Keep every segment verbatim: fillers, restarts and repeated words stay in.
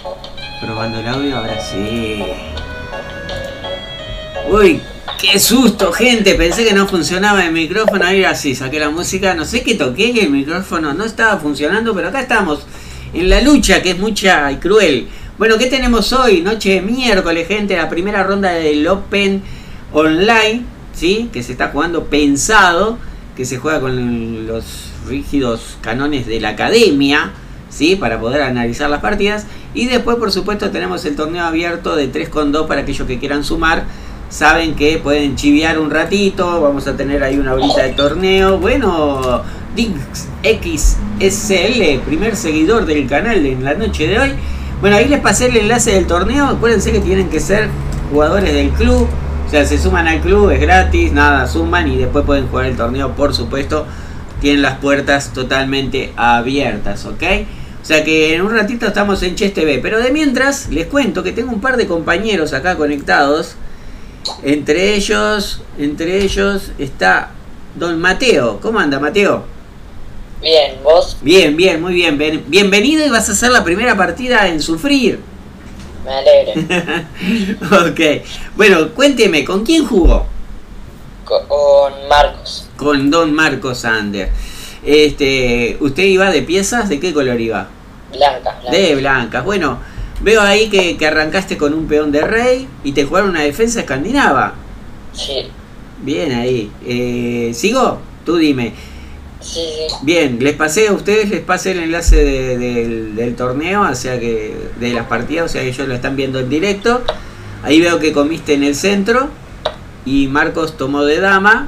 Probando el audio, ahora sí. Uy, qué susto, gente. Pensé que no funcionaba el micrófono. Ahí así, saqué la música. No sé qué toqué, que el micrófono no estaba funcionando, pero acá estamos. En la lucha, que es mucha y cruel. Bueno, ¿qué tenemos hoy? Noche de miércoles, gente. La primera ronda del Open Online, ¿sí? Que se está jugando pensado. Que se juega con los rígidos canones de la academia, ¿sí? Para poder analizar las partidas. Y después, por supuesto, tenemos el torneo abierto de tres contra dos para aquellos que quieran sumar. Saben que pueden chiviar un ratito. Vamos a tener ahí una horita de torneo. Bueno, Dix X S L, primer seguidor del canal en la noche de hoy. Bueno, ahí les pasé el enlace del torneo. Acuérdense que tienen que ser jugadores del club. O sea, se suman al club, es gratis, nada, suman y después pueden jugar el torneo, por supuesto. Tienen las puertas totalmente abiertas, ¿ok? O sea que en un ratito estamos en Chess T V. Pero de mientras, les cuento que tengo un par de compañeros acá conectados. Entre ellos, entre ellos está Don Mateo. ¿Cómo anda, Mateo? Bien, ¿vos? Bien, bien, muy bien. Bienvenido y vas a hacer la primera partida en Sufrir. Me alegro. Ok. Bueno, cuénteme, ¿con quién jugó? Con Marcos. Con Don Marcos Sander. Este, ¿usted iba de piezas? ¿De qué color iba? Blancas. Blanca. De blancas. Bueno, veo ahí que, que arrancaste con un peón de rey y te jugaron una defensa escandinava. Sí. Bien ahí. Eh, ¿Sigo? Tú dime. Sí, sí. Bien, les pasé a ustedes, les pasé el enlace de, de, del, del torneo, o sea que de las partidas, o sea que ellos lo están viendo en directo. Ahí veo que comiste en el centro y Marcos tomó de dama.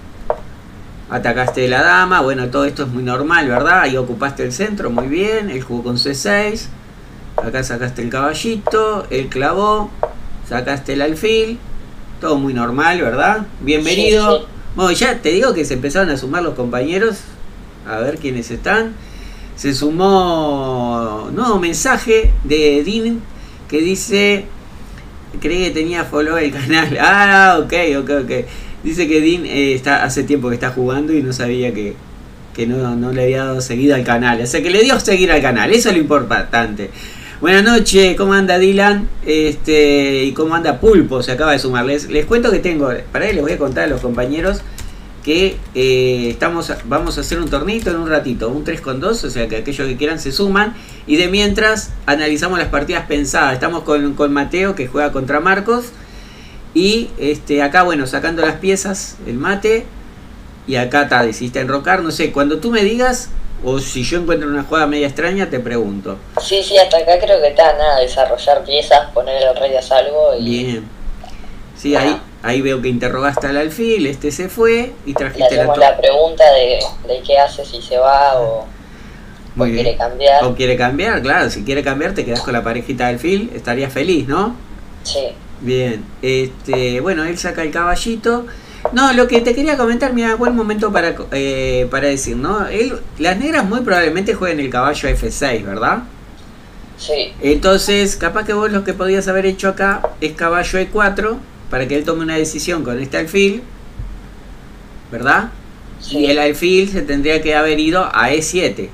Atacaste de la dama, bueno, todo esto es muy normal, ¿verdad? Ahí ocupaste el centro, muy bien. Él jugó con C seis. Acá sacaste el caballito, él clavó, sacaste el alfil. Todo muy normal, ¿verdad? Bienvenido. Sí, sí. Bueno, ya te digo que se empezaron a sumar los compañeros. A ver quiénes están. Se sumó un nuevo mensaje de Dean que dice... Creí que tenía follow el canal. Ah, ok, ok, ok. Dice que Dean eh, está, hace tiempo que está jugando y no sabía que, que no, no le había dado seguida al canal. O sea que le dio seguir al canal. Eso es lo importante. Buenas noches, ¿cómo anda Dylan? Este, y cómo anda Pulpo, se acaba de sumar. Les, les cuento que tengo, para él les voy a contar a los compañeros que eh, estamos, vamos a hacer un tornito en un ratito, un tres contra dos, o sea que aquellos que quieran se suman. Y de mientras analizamos las partidas pensadas. Estamos con, con Mateo que juega contra Marcos. Y este, acá, bueno, sacando las piezas, el mate. Y acá está, decidiste enrocar, no sé, cuando tú me digas... O si yo encuentro una jugada media extraña, te pregunto. Sí, sí, hasta acá creo que está nada, desarrollar piezas, poner el rey a salvo y... Bien. Sí, ahí, ahí veo que interrogaste al alfil, este se fue y trajiste le hacemos la... la pregunta de, de qué hace, si se va o, Muy o bien. quiere cambiar. O quiere cambiar, claro, si quiere cambiar te quedas con la parejita del alfil, estarías feliz, ¿no? Sí. Bien, este, bueno, él saca el caballito. No, lo que te quería comentar, mira, buen momento para, eh, para decir, ¿no? Él, las negras muy probablemente jueguen el caballo F seis, ¿verdad? Sí. Entonces, capaz que vos lo que podías haber hecho acá es caballo E cuatro, para que él tome una decisión con este alfil, ¿verdad? Sí. Y el alfil se tendría que haber ido a E siete,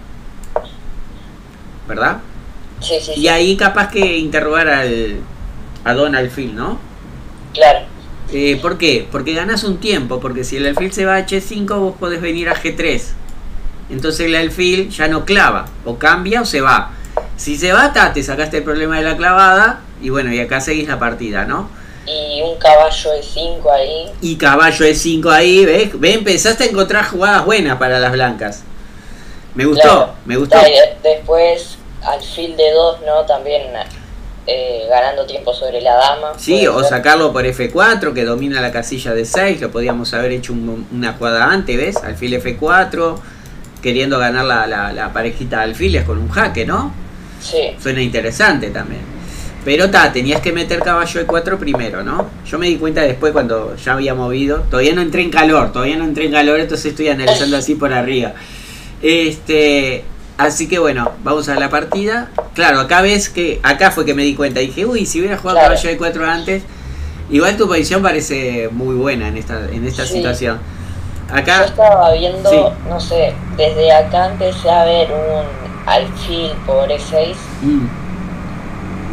¿verdad? Sí, sí, Y sí. ahí capaz que interrogar al, a Don Alfil, ¿no? Claro. Eh, ¿Por qué? Porque ganás un tiempo, porque si el alfil se va a H cinco vos podés venir a G tres. Entonces el alfil ya no clava, o cambia o se va. Si se va, ta, te sacaste el problema de la clavada y bueno, y acá seguís la partida, ¿no? Y un caballo de cinco ahí. Y caballo E cinco ahí, ¿ves? ¿Ves? Empezaste a encontrar jugadas buenas para las blancas. Me gustó, Claro. me gustó. Ah, y de- después, alfil de dos, ¿no? También eh, ganando tiempo sobre la dama. Sí, puede o ser. sacarlo por F cuatro, que domina la casilla de seis, lo podíamos haber hecho un- una jugada antes, ¿ves? Alfil F cuatro, queriendo ganar la, la, la parejita de alfiles con un jaque, ¿no? Sí. Suena interesante también. Pero ta, tenías que meter caballo E cuatro primero, ¿no? Yo me di cuenta después cuando ya había movido. Todavía no entré en calor, todavía no entré en calor, entonces estoy analizando así por arriba. Este... Así que bueno, vamos a la partida. Claro, acá ves que... Acá fue que me di cuenta. Dije, uy, si hubiera jugado Claro. caballo E cuatro antes... Igual tu posición parece muy buena en esta, en esta Sí. situación. Yo Acá... estaba viendo, Sí. no sé, desde acá empecé a ver un alfil por E seis Mm,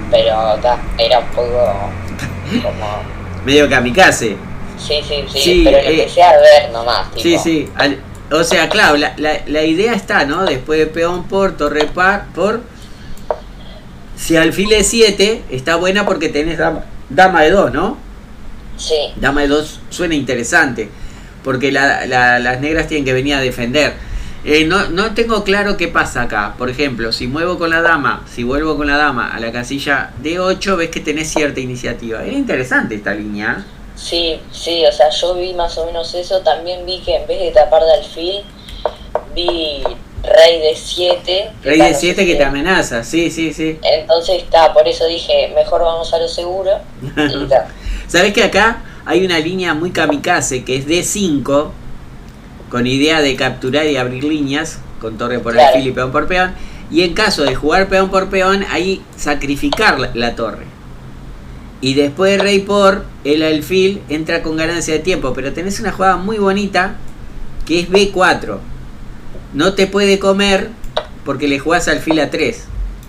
pero ta, era un poco como... medio kamikaze. Sí, sí, sí, Sí, pero lo eh, empecé a ver nomás, tipo. Sí, sí. Al- o sea, claro, la, la, la idea está, ¿no? Después de peón por, torre par, por... Si alfil de siete, está buena porque tenés dama, dama de dos, ¿no? Sí, Dama de dos suena interesante, porque la, la- las negras tienen que venir a defender. Eh, no, no tengo claro qué pasa acá. Por ejemplo, si muevo con la dama, si vuelvo con la dama a la casilla de ocho, ves que tenés cierta iniciativa. Era interesante esta línea. sí, sí, o sea, yo vi más o menos eso, también vi que en vez de tapar de alfil, vi rey de siete. Rey de siete que te amenaza, sí, sí, sí. Entonces está, por eso dije, mejor vamos a lo seguro. Y ta. Sabés que acá hay una línea muy kamikaze que es D cinco, con idea de capturar y abrir líneas, con torre por Claro. alfil y peón por peón. Y en caso de jugar peón por peón, ahí sacrificar la, la torre. Y después de rey por, el alfil entra con ganancia de tiempo. Pero tenés una jugada muy bonita que es B cuatro. No te puede comer porque le jugás alfil a tres.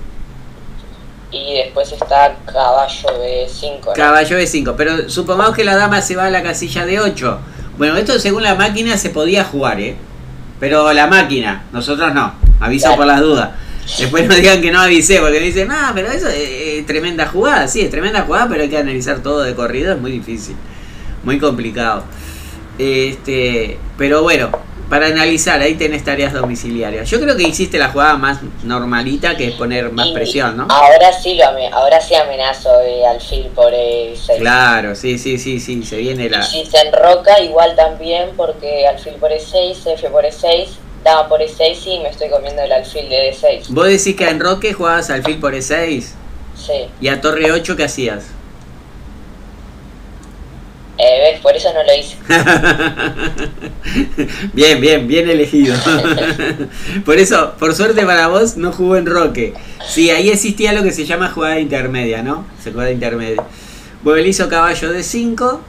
Y después está caballo de cinco, ¿no? Caballo B cinco. Pero supongamos que la dama se va a la casilla de ocho. Bueno, esto según la máquina se podía jugar, ¿eh? Pero la máquina, nosotros no. Aviso Claro. por las dudas. Después no digan que no avisé, porque me dicen, no, pero eso es, es tremenda jugada. Sí, es tremenda jugada, pero hay que analizar todo de corrido, es muy difícil. Muy complicado. Este, pero bueno, para analizar, ahí tenés tareas domiciliarias. Yo creo que hiciste la jugada más normalita, que es poner más Y presión, ¿no? Ahora sí lo ame- ahora sí amenazo de alfil por E seis. Claro, sí, sí, sí, sí, se viene la... Y si se enroca, igual también, porque alfil por E seis, F por E seis, dama por E seis y me estoy comiendo el alfil de D seis. Vos decís que en Roque jugabas alfil por E seis Sí. y a torre ocho, ¿qué hacías? Eh, ¿ves? Por eso no lo hice. Bien, bien, bien elegido. Por eso, por suerte para vos, no jugó en Roque. Sí, ahí existía lo que se llama jugada intermedia, ¿no? Se jugada intermedia. Bueno, él hizo caballo de cinco.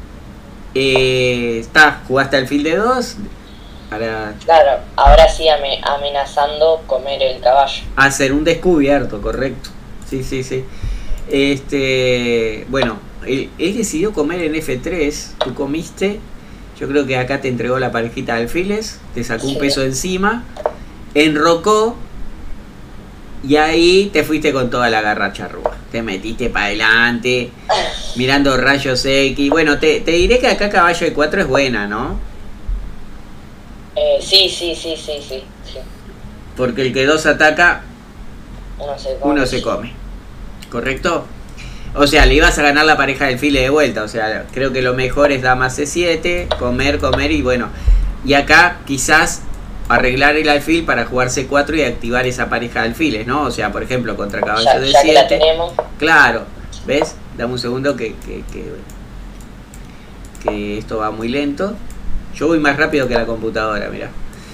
Eh, está, jugaste alfil de dos. Para Claro, ahora sí ame- amenazando comer el caballo. hacer un descubierto, correcto. Sí, sí, sí. Este, bueno, él, él decidió comer en F tres, tú comiste. Yo creo que acá te entregó la parejita de alfiles, te sacó un Sí. peso encima, enrocó y ahí te fuiste con toda la garra charrúa. Te metiste para adelante, mirando rayos X. Bueno, te, te diré que acá caballo de cuatro es buena, ¿no? Eh, sí, sí, sí, sí, sí, sí. Porque el que dos ataca, Uno se come. uno se come. ¿Correcto? O sea, le ibas a ganar la pareja del file de vuelta. O sea, creo que lo mejor es dama C siete, comer, comer y bueno. Y acá quizás arreglar el alfil para jugar C cuatro y activar esa pareja de alfiles, ¿no? O sea, por ejemplo, contra caballo Ya, de ya que la siete. tenemos, Claro, ¿ves? Dame un segundo que, que, que, que esto va muy lento. Yo voy más rápido que la computadora, mirá.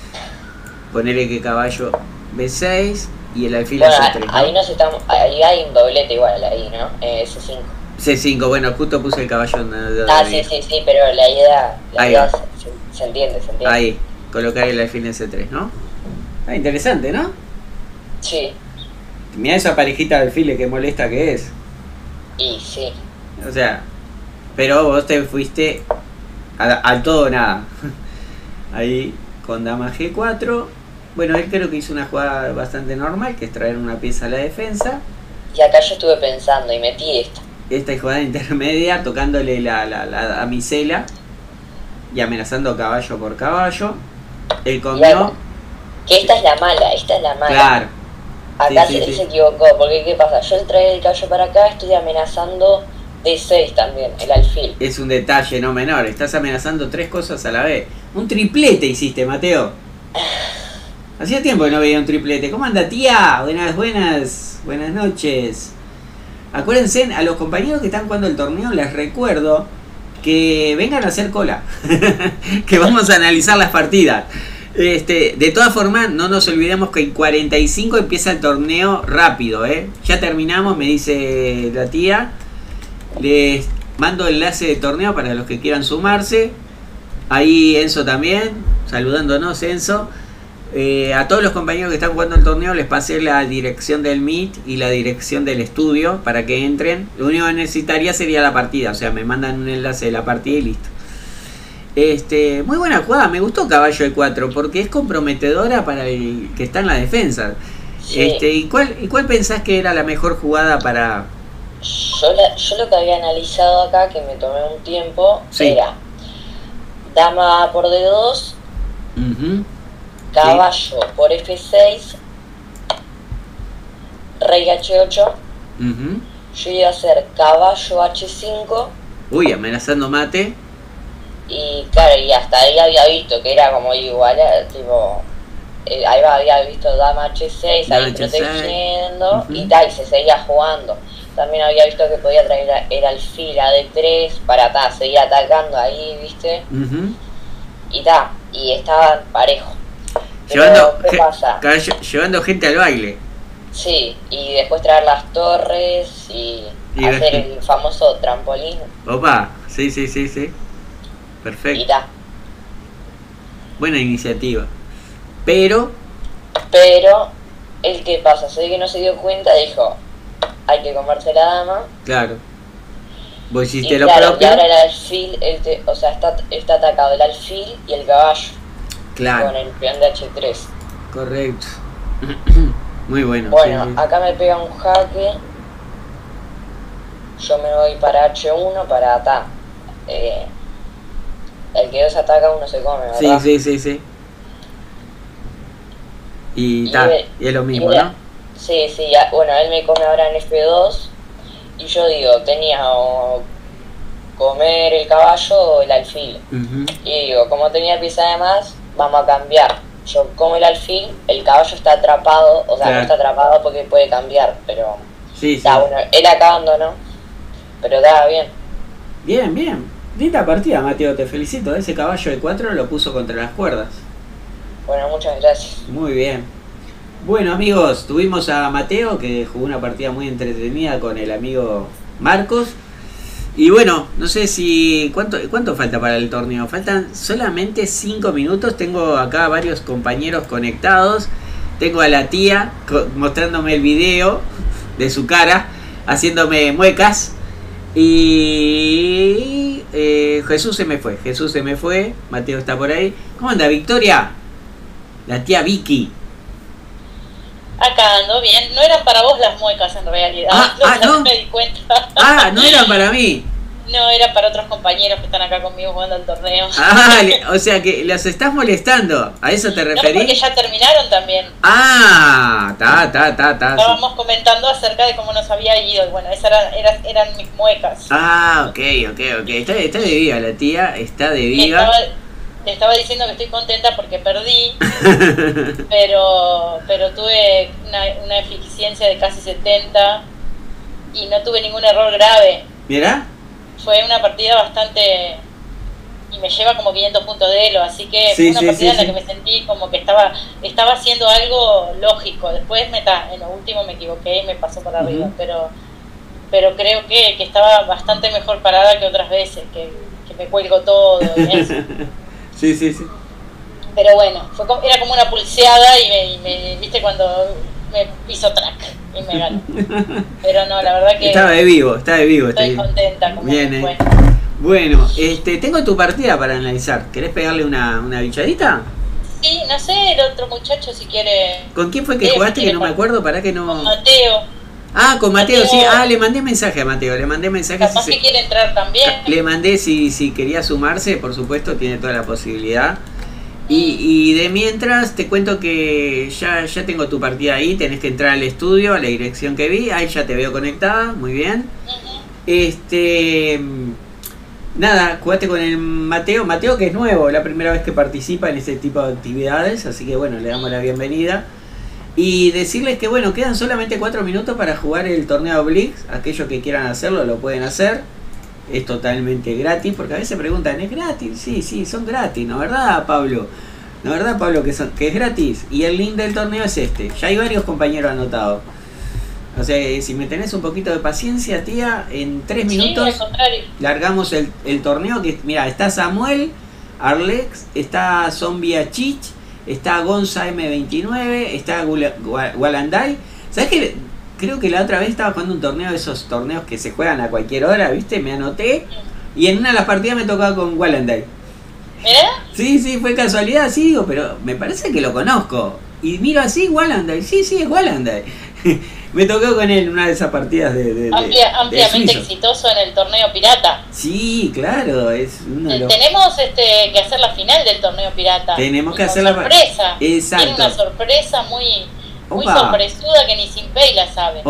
Ponele que caballo B seis y el alfil bueno, a C tres, ¿no? ahí nos estamos, ahí hay un doblete igual, ahí, ¿no? Eh, C cinco. C cinco, bueno, justo puse el caballo en de- Ah, de- sí, sí, sí, pero la idea, la Ahí idea va. se, se- se entiende, se entiende. Ahí, colocar el alfil en C tres, ¿no? Ah, interesante, ¿no? Sí, Mirá esa parejita de alfiles que molesta que es. y sí. O sea, pero vos te fuiste a- al todo o nada. Ahí con dama G cuatro. Bueno, él creo que hizo una jugada bastante normal, que es traer una pieza a la defensa. Y acá yo estuve pensando y metí esta. Esta jugada intermedia, tocándole la, la, la damisela y amenazando caballo por caballo. Él comió. Claro. Que esta es la mala, esta es la mala. Claro. Acá Sí, sí, se, sí. se equivocó, porque ¿qué pasa? Yo trae el caballo para acá, estoy amenazando D seis también, el alfil. Es un detalle no menor. Estás amenazando tres cosas a la vez. Un triplete hiciste, Mateo. Hacía tiempo que no veía un triplete. ¿Cómo anda, tía? Buenas, buenas, buenas noches. Acuérdense, a los compañeros que están jugando el torneo les recuerdo que vengan a hacer cola. Que vamos a analizar las partidas. Este, de todas formas, no nos olvidemos que en cuarenta y cinco empieza el torneo rápido, ¿eh? Ya terminamos, me dice la tía. Les mando el enlace de torneo para los que quieran sumarse. Ahí Enzo también, saludándonos, Enzo. Eh, a todos los compañeros que están jugando el torneo les pasé la dirección del Meet y la dirección del estudio para que entren. Lo único que necesitaría sería la partida, o sea, me mandan un enlace de la partida y listo. Este, muy buena jugada, me gustó caballo de cuatro porque es comprometedora para el que está en la defensa. Sí. Este, ¿y cuál, ¿y cuál pensás que era la mejor jugada para...? Yo, la, yo lo que había analizado acá, que me tomé un tiempo, Sí. era dama por D dos, Uh-huh. caballo sí. por F seis, rey H ocho, Uh-huh. yo iba a hacer caballo H cinco. Uy, amenazando mate. Y claro, y hasta ahí había visto que era como igual, tipo, eh, ahí había visto dama H seis, ahí H seis. protegiendo, Uh-huh. y tal, y se seguía jugando. También había visto que podía traer el alfil a D tres para ta, seguir atacando ahí, ¿viste? Uh-huh. Y ta, y estaban parejo. Pero, Llevando, ¿qué ge- pasa? caballo- llevando gente al baile. Sí, y después traer las torres y, Y hacer ves- el famoso trampolín Opa, sí, sí, sí, sí. y Perfecto. ta. Buena iniciativa. Pero, Pero, el que pasa, se ve que no se dio cuenta, dijo, hay que comerse la dama. claro, vos Y hiciste lo claro, y propio. ahora el alfil, el te- o sea, está, está atacado el alfil y el caballo Claro, con el peón de H tres. correcto. Muy bueno. Bueno, sí, sí. acá me pega un jaque. Yo me voy para H uno para atacar. Eh, el que dos ataca uno se come, Sí, ¿verdad? sí, sí, sí. Y Y ta, él- y es lo mismo, y él- ¿no? Sí, sí, ya- bueno, él me come ahora en F dos. Y yo digo, tenía o comer el caballo o el alfil. Ujú. Y digo, como tenía pieza de más, vamos a cambiar. Yo como el alfil, el caballo está atrapado, o sea, Claro. no está atrapado porque puede cambiar, pero Sí, sí. está bueno, él acá abandonó, pero estaba bien. Bien, bien. Linda partida, Mateo, te felicito. Ese caballo de cuatro lo puso contra las cuerdas. Bueno, muchas gracias. Muy bien. Bueno, amigos, tuvimos a Mateo que jugó una partida muy entretenida con el amigo Marcos. Y bueno, no sé si... ¿Cuánto, cuánto falta para el torneo? Faltan solamente cinco minutos. Tengo acá varios compañeros conectados. Tengo a la tía co- mostrándome el video de su cara, haciéndome muecas. Y eh, Jesús se me fue. Jesús se me fue. Mateo está por ahí. ¿Cómo anda, Victoria? La tía Vicky. Acá ando bien, no eran para vos las muecas en realidad, Ah, ah, ¿no? me di cuenta. Ah, no era para mí. No, era para otros compañeros que están acá conmigo jugando al torneo. Ah, le- o sea que los estás molestando. ¿A eso te No, porque referís? ya terminaron también. Ah, ta, ta, ta, ta. sí. Estábamos comentando acerca de cómo nos había ido. Y bueno, esas eran, eran, eran mis muecas. Ah, ok, ok, ok. Está, está de viva la tía, está de Le viva. estaba, le estaba diciendo que estoy contenta porque perdí, pero pero tuve una, una eficiencia de casi setenta y no tuve ningún error grave. Mirá. Fue una partida bastante... y me lleva como quinientos puntos de elo, así que Sí, fue una sí, partida sí, en la sí. que me sentí como que estaba estaba haciendo algo lógico. Después me ta, en lo último me equivoqué y me pasó por arriba, Ujú. pero pero creo que, que estaba bastante mejor parada que otras veces, que, que me cuelgo todo y eso. Sí, sí, sí. Pero bueno, fue como- era como una pulseada y me, y me- viste cuando me piso track y me ganó. Pero no, la verdad que Estaba de vivo, está de vivo. Está estoy bien. contenta como Bien, me eh. fue. Bueno, este, tengo tu partida para analizar. ¿Querés pegarle una, una bichadita? Sí, no sé, el otro muchacho si quiere... ¿Con quién fue que Sí, jugaste? sí, Que no me con- acuerdo, para que Con no... Mateo, Ah, con Mateo, sí. Mateo. Ah, le mandé mensaje a Mateo, le mandé mensaje. capaz si que se- quiere entrar también. Le mandé si, si quería sumarse, por supuesto, tiene toda la posibilidad. Y, y de mientras te cuento que ya, ya tengo tu partida ahí, tenés que entrar al estudio, a la dirección que vi, ahí ya te veo conectada, muy bien. Ujú. Este... Nada, jugaste con el Mateo, Mateo que es nuevo, la primera vez que participa en este tipo de actividades, así que bueno, le damos la bienvenida. Y decirles que bueno, quedan solamente cuatro minutos para jugar el torneo Blitz, aquellos que quieran hacerlo lo pueden hacer. Es totalmente gratis, porque a veces preguntan, ¿es gratis? Sí, sí, son gratis, ¿no verdad, Pablo? ¿No verdad, Pablo, que, son, que es gratis? Y el link del torneo es este. Ya hay varios compañeros anotados. O sea, si me tenés un poquito de paciencia, tía, en tres Sí, minutos al contrario. largamos el, el torneo. Que mira, está Samuel, Arlex, está Zombie Achich, está Gonza eme veintinueve, está Walandai. ¿Sabes qué? Creo que la otra vez estaba jugando un torneo de esos torneos que se juegan a cualquier hora, ¿viste? Me anoté y en una de las partidas me tocaba con Walandai. ¿Mirá? Sí, sí, fue casualidad, sí, digo, pero me parece que lo conozco. Y miro así, Walandai, sí, sí, es Walandai. Me tocó con él en una de esas partidas de, de, Amplia, de ampliamente de exitoso en el torneo pirata. Sí, claro, es uno de los... Tenemos este, que hacer la final del torneo pirata. Tenemos que con hacer la sorpresa. Exacto. Tiene una sorpresa muy, muy Opa. sorpresuda que ni Simpey la sabe.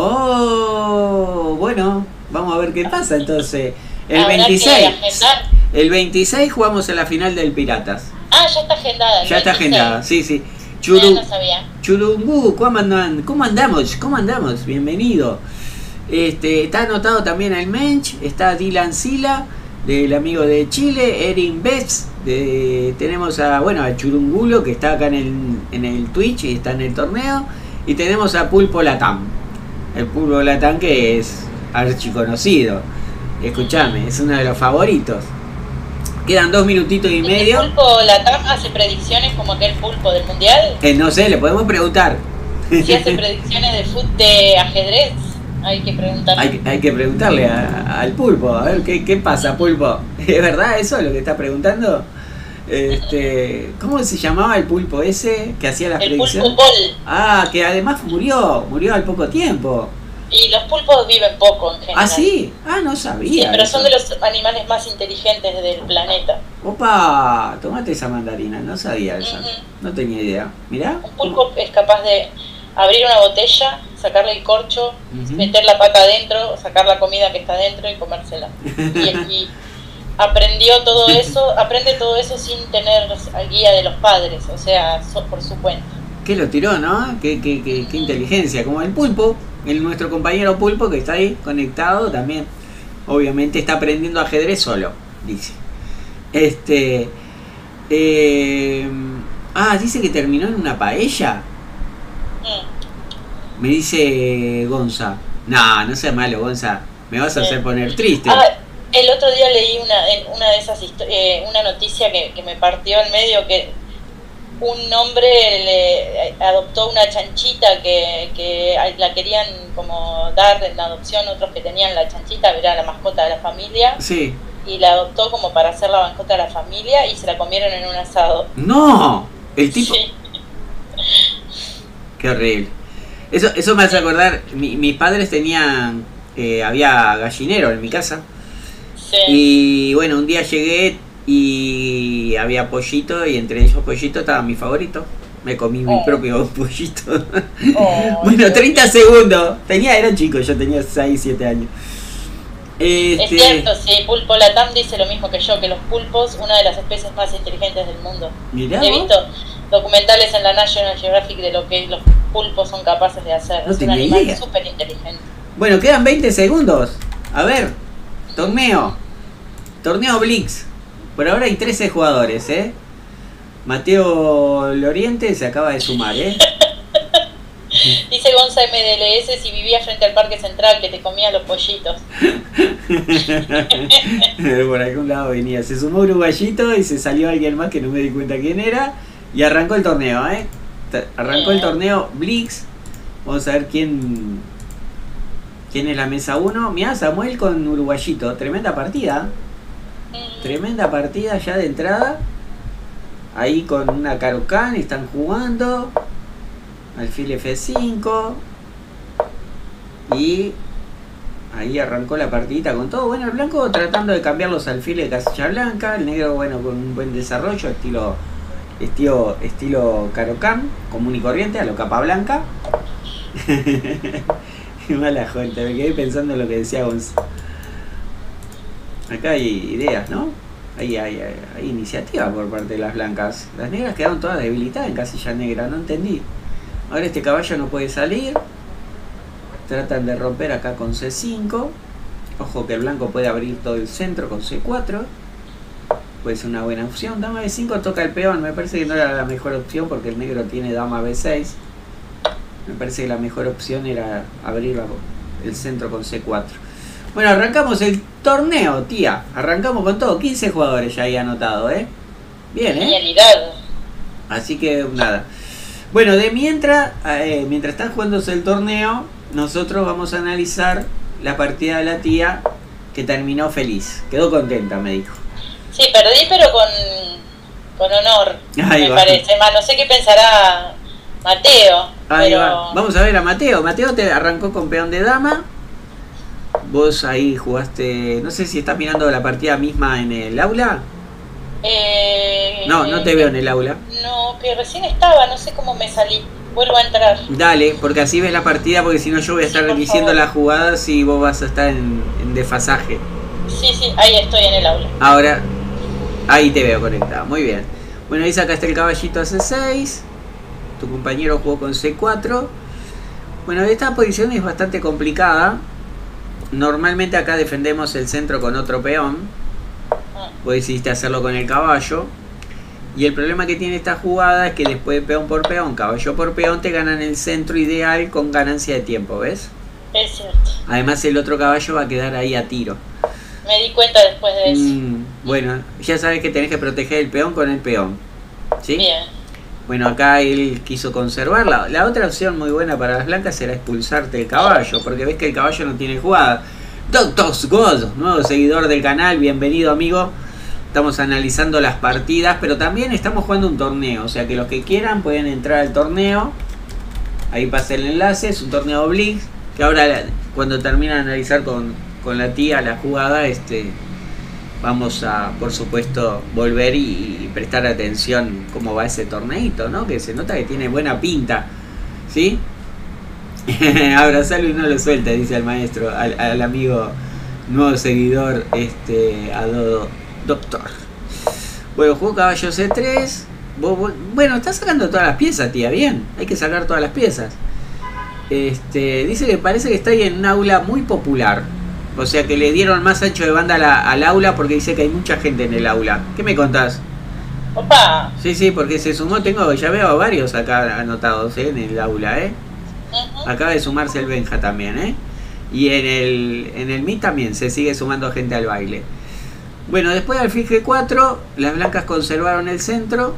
Oh, bueno, vamos a ver qué pasa entonces. El Habrá veintiséis. que agendar. El veintiséis jugamos en la final del Piratas. Ah, ya está agendada. el Ya está veintiséis. agendada, sí, sí. Ah, Churu, no sabía. Churungú, ¿cómo andan? ¿Cómo andamos? ¿Cómo andamos? Bienvenido. Este, está anotado también el Mench, está Dylan Sila, del amigo de Chile, Erin Betts, de, tenemos a, bueno, a Churungulo, que está acá en el, en el Twitch y está en el torneo, y tenemos a Pulpo Latam. El Pulpo Latam que es archiconocido. Escuchame, es uno de los favoritos. Quedan dos minutitos y medio. ¿El pulpo Latam hace predicciones como aquel pulpo del mundial? Eh, no sé, le podemos preguntar. Si hace predicciones de fútbol, de ajedrez, hay que preguntarle. Hay, hay que preguntarle a- al Pulpo, a ver qué, qué pasa, Pulpo. ¿Es verdad eso lo que está preguntando? Este, ¿cómo se llamaba el pulpo ese que hacía las El predicciones? pulpo Paul. Ah, que además murió, murió al poco tiempo. Y los pulpos viven poco en general. ¿Ah, sí? Ah, no sabía. Sí, pero eso. son de los animales más inteligentes del planeta. Opa, tomate esa mandarina, no sabía eso. Ujú. No tenía idea. Mirá. Un pulpo es capaz de abrir una botella, sacarle el corcho, Ujú. meter la pata adentro, sacar la comida que está adentro y comérsela. Y, y aprendió todo eso, aprende todo eso sin tener guía de los padres, o sea, so- por su cuenta. ¿Qué lo tiró, no? ¿Qué, qué, qué, qué inteligencia? Como el Pulpo, el nuestro compañero Pulpo que está ahí conectado también. Obviamente está aprendiendo ajedrez solo, dice. Este. eh, ah, dice que terminó en una paella. Mm. Me dice Gonza. No, no seas malo, Gonza. Me vas a hacer poner triste. Ah, el otro día leí una, en una de esas histo- eh, una noticia que, que me partió al medio, que un hombre le adoptó una chanchita que, que la querían como dar en adopción, otros que tenían la chanchita, era la mascota de la familia, Sí. y la adoptó como para hacer la mascota de la familia y se la comieron en un asado. No, el tipo. Sí. Qué horrible. Eso, eso me hace acordar. Mi- mis padres tenían. eh, había gallinero en mi casa. Sí. Y bueno, un día llegué y había pollito. Y entre esos pollitos estaba mi favorito. Me comí mi Oh. propio pollito. Oh, Bueno, Dios. treinta segundos. Tenía, era chico, yo tenía seis, siete años. Es Este, cierto, sí, Pulpo Latam dice lo mismo que yo, que los pulpos, una de las especies más inteligentes del mundo. mirá He vos. visto documentales en la National Geographic de lo que los pulpos son capaces de hacer. No es un tenía animal idea. súper inteligente. Bueno, quedan veinte segundos. A ver, torneo. Torneo Blitz. Por ahora hay trece jugadores, ¿eh? Mateo Loriente se acaba de sumar, ¿eh? Dice Gonza M D L S si vivías frente al Parque Central que te comía los pollitos. Por algún lado venía. Se sumó Uruguayito y se salió alguien más que no me di cuenta quién era. Y arrancó el torneo, ¿eh? Ta- Arrancó el torneo Blitz. Vamos a ver quién. ¿Quién es la mesa uno? Mirá, Samuel con Uruguayito. Tremenda partida. Mm, Tremenda partida ya de entrada. Ahí con una Carucán están jugando. Alfil F cinco. Y ahí arrancó la partidita con todo. Bueno, el blanco tratando de cambiar los alfiles de Casilla Blanca. El negro, bueno, con un buen desarrollo, estilo estilo, estilo Carucán, común y corriente, a lo capa blanca. Qué mala gente, me quedé pensando en lo que decía Gonz. Acá hay ideas, ¿no? Hay, hay, hay, hay iniciativa por parte de las blancas. Las negras quedaron todas debilitadas en casilla negra, no entendí. Ahora este caballo no puede salir. Tratan de romper acá con C cinco. Ojo que el blanco puede abrir todo el centro con C cuatro. Puede ser una buena opción. Dama B cinco toca el peón. Me parece que no era la mejor opción porque el negro tiene dama B seis. Me parece que la mejor opción era abrir la- el centro con C cuatro. Bueno, arrancamos el torneo, tía. Arrancamos con todo. quince jugadores ya ahí anotado, ¿eh? Bien, ¿eh? Genialidad. Así que nada. Bueno, de mientras, eh, mientras están jugándose el torneo, nosotros vamos a analizar la partida de la tía que terminó feliz. Quedó contenta, me dijo. Sí, perdí, pero con, con honor, Ahí me va. parece. Más, no sé qué pensará Mateo. Ahí pero... va. Vamos a ver a Mateo. Mateo te arrancó con peón de dama. Vos ahí jugaste... No sé si estás mirando la partida misma en el aula. Eh, No, no te veo en el aula. No, que recién estaba, no sé cómo me salí. Vuelvo a entrar. Dale, porque así ves la partida, porque si no yo voy a estar Sí, por diciendo favor. las jugadas y vos vas a estar en, en desfasaje. Sí, sí, ahí estoy en el aula. Ahora, ahí te veo conectado, muy bien. Bueno, ahí sacaste el caballito a C seis. Tu compañero jugó con C cuatro. Bueno, esta posición es bastante complicada. Normalmente acá defendemos el centro con otro peón. Ah, Vos decidiste hacerlo con el caballo. Y el problema que tiene esta jugada es que después de peón por peón, caballo por peón, te ganan el centro ideal con ganancia de tiempo, ¿ves? es cierto. Además el otro caballo va a quedar ahí a tiro. Me di cuenta después de eso. Mm, bueno, ya sabes que tenés que proteger el peón con el peón. ¿Sí? Bien. Bueno, acá él quiso conservarla. La otra opción muy buena para las blancas era expulsarte el caballo, porque ves que el caballo no tiene jugada. Doctor God, nuevo seguidor del canal, bienvenido amigo. Estamos analizando las partidas, pero también estamos jugando un torneo, o sea que los que quieran pueden entrar al torneo. Ahí pasa el enlace, es un torneo Blitz, que ahora cuando termine de analizar con, con la tía la jugada, este vamos a, por supuesto, volver y, y prestar atención cómo va ese torneito, ¿no? Que se nota que tiene buena pinta, ¿sí? Abrazalo y no lo suelta, dice el maestro, al, al amigo nuevo seguidor, este, a Dodo, doctor. Bueno, jugó caballo C tres. Vos, vos, bueno, está sacando todas las piezas, tía, bien. Hay que sacar todas las piezas. Este, dice que parece que está ahí en un aula muy popular. O sea que le dieron más ancho de banda a la, al aula porque dice que hay mucha gente en el aula. ¿Qué me contás? Opa. Sí, sí, porque se sumó, tengo, ya veo a varios acá anotados, ¿eh? En el aula, ¿eh? Uh-huh. Acaba de sumarse el Benja también, ¿eh? Y en el, en el Meet también se sigue sumando gente al baile. Bueno, después del alfil G cuatro, las blancas conservaron el centro.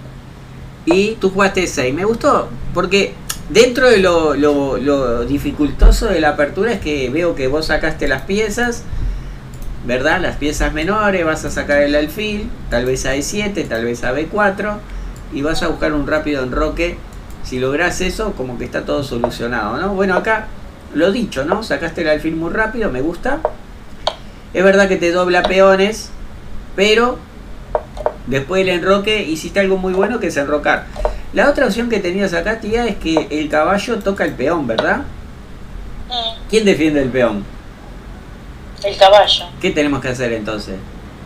Y tú jugaste seis. Me gustó, porque dentro de lo, lo, lo dificultoso de la apertura es que veo que vos sacaste las piezas, ¿verdad? Las piezas menores, vas a sacar el alfil, tal vez a E siete, tal vez a B cuatro, y vas a buscar un rápido enroque. Si lográs eso, como que está todo solucionado, ¿no? Bueno, acá, lo dicho, ¿no? Sacaste el alfil muy rápido, me gusta. Es verdad que te dobla peones, pero después del enroque hiciste algo muy bueno, que es enrocar. La otra opción que tenías acá, tía, es que el caballo toca el peón, ¿verdad? Mm, ¿Quién defiende el peón? el caballo. ¿Qué tenemos que hacer entonces?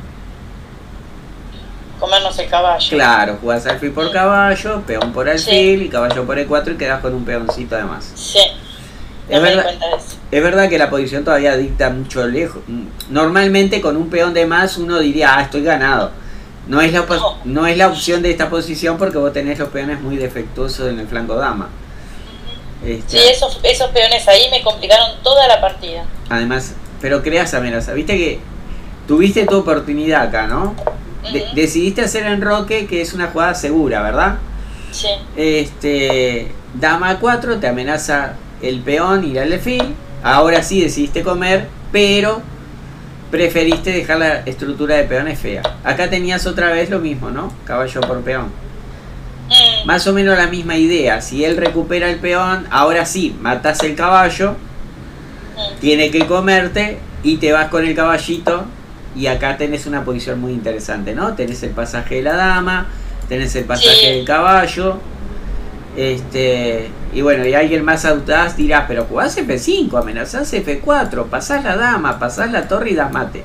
Comernos el caballo. Claro, jugás alfil por caballo, peón por alfil, sí, y caballo por E cuatro y quedás con un peoncito además. Sí. No Es me di verdad, cuenta de eso. es verdad que la posición todavía dicta mucho lejos. Normalmente con un peón de más uno diría, ah, estoy ganado. No es, la No. no es la opción de esta posición porque vos tenés los peones muy defectuosos en el flanco dama. Este, Sí, esos, esos peones ahí me complicaron toda la partida. Además, pero creas amenaza. Viste que tuviste tu oportunidad acá, ¿no? De- Ujú. decidiste hacer enroque, que es una jugada segura, ¿verdad? Sí. Este, dama a cuatro, te amenaza el peón y el alfil. Ahora sí decidiste comer, pero preferiste dejar la estructura de peones fea. Acá tenías otra vez lo mismo, ¿no? Caballo por peón. Mm, Más o menos la misma idea. Si él recupera el peón, ahora sí, matás el caballo, mm. tiene que comerte y te vas con el caballito. Y acá tenés una posición muy interesante, ¿no? Tenés el pasaje de la dama, tenés el pasaje Sí. del caballo. Este, y bueno, y alguien más audaz dirá, pero jugás F cinco, amenazás F cuatro, pasás la dama, pasás la torre y das mate.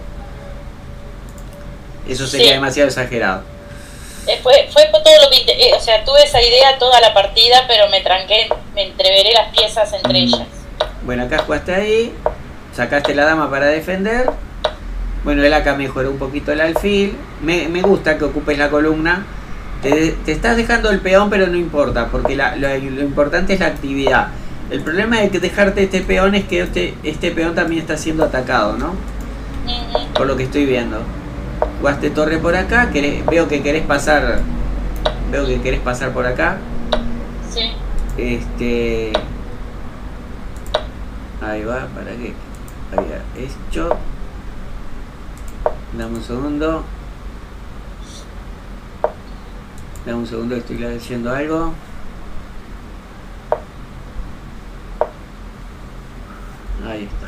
Eso sería Sí. demasiado exagerado. Eh, Fue, fue por todo lo que... inte- eh, o sea, tuve esa idea toda la partida, pero me tranqué, me entreveré las piezas entre Mm. ellas. Bueno, acá jugaste ahí, sacaste la dama para defender. Bueno, él acá mejoró un poquito el alfil. Me, me gusta que ocupes la columna. Te, te estás dejando el peón, pero no importa, porque la- lo, lo importante es la actividad. El problema de que dejarte este peón es que este, este peón también está siendo atacado, ¿no? Ujú. Por lo que estoy viendo. Jugaste torre por acá, querés- veo que querés pasar veo que querés pasar por acá. Sí. Este... Ahí va, para que había hecho. Dame un segundo. Dame un segundo, estoy leyendo algo. Ahí está.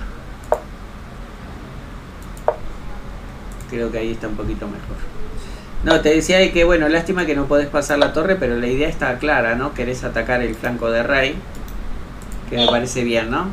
Creo que ahí está un poquito mejor. No, te decía de que, bueno, lástima que no podés pasar la torre, pero la idea está clara, ¿no? Querés atacar el flanco de rey. Que me parece bien, ¿no?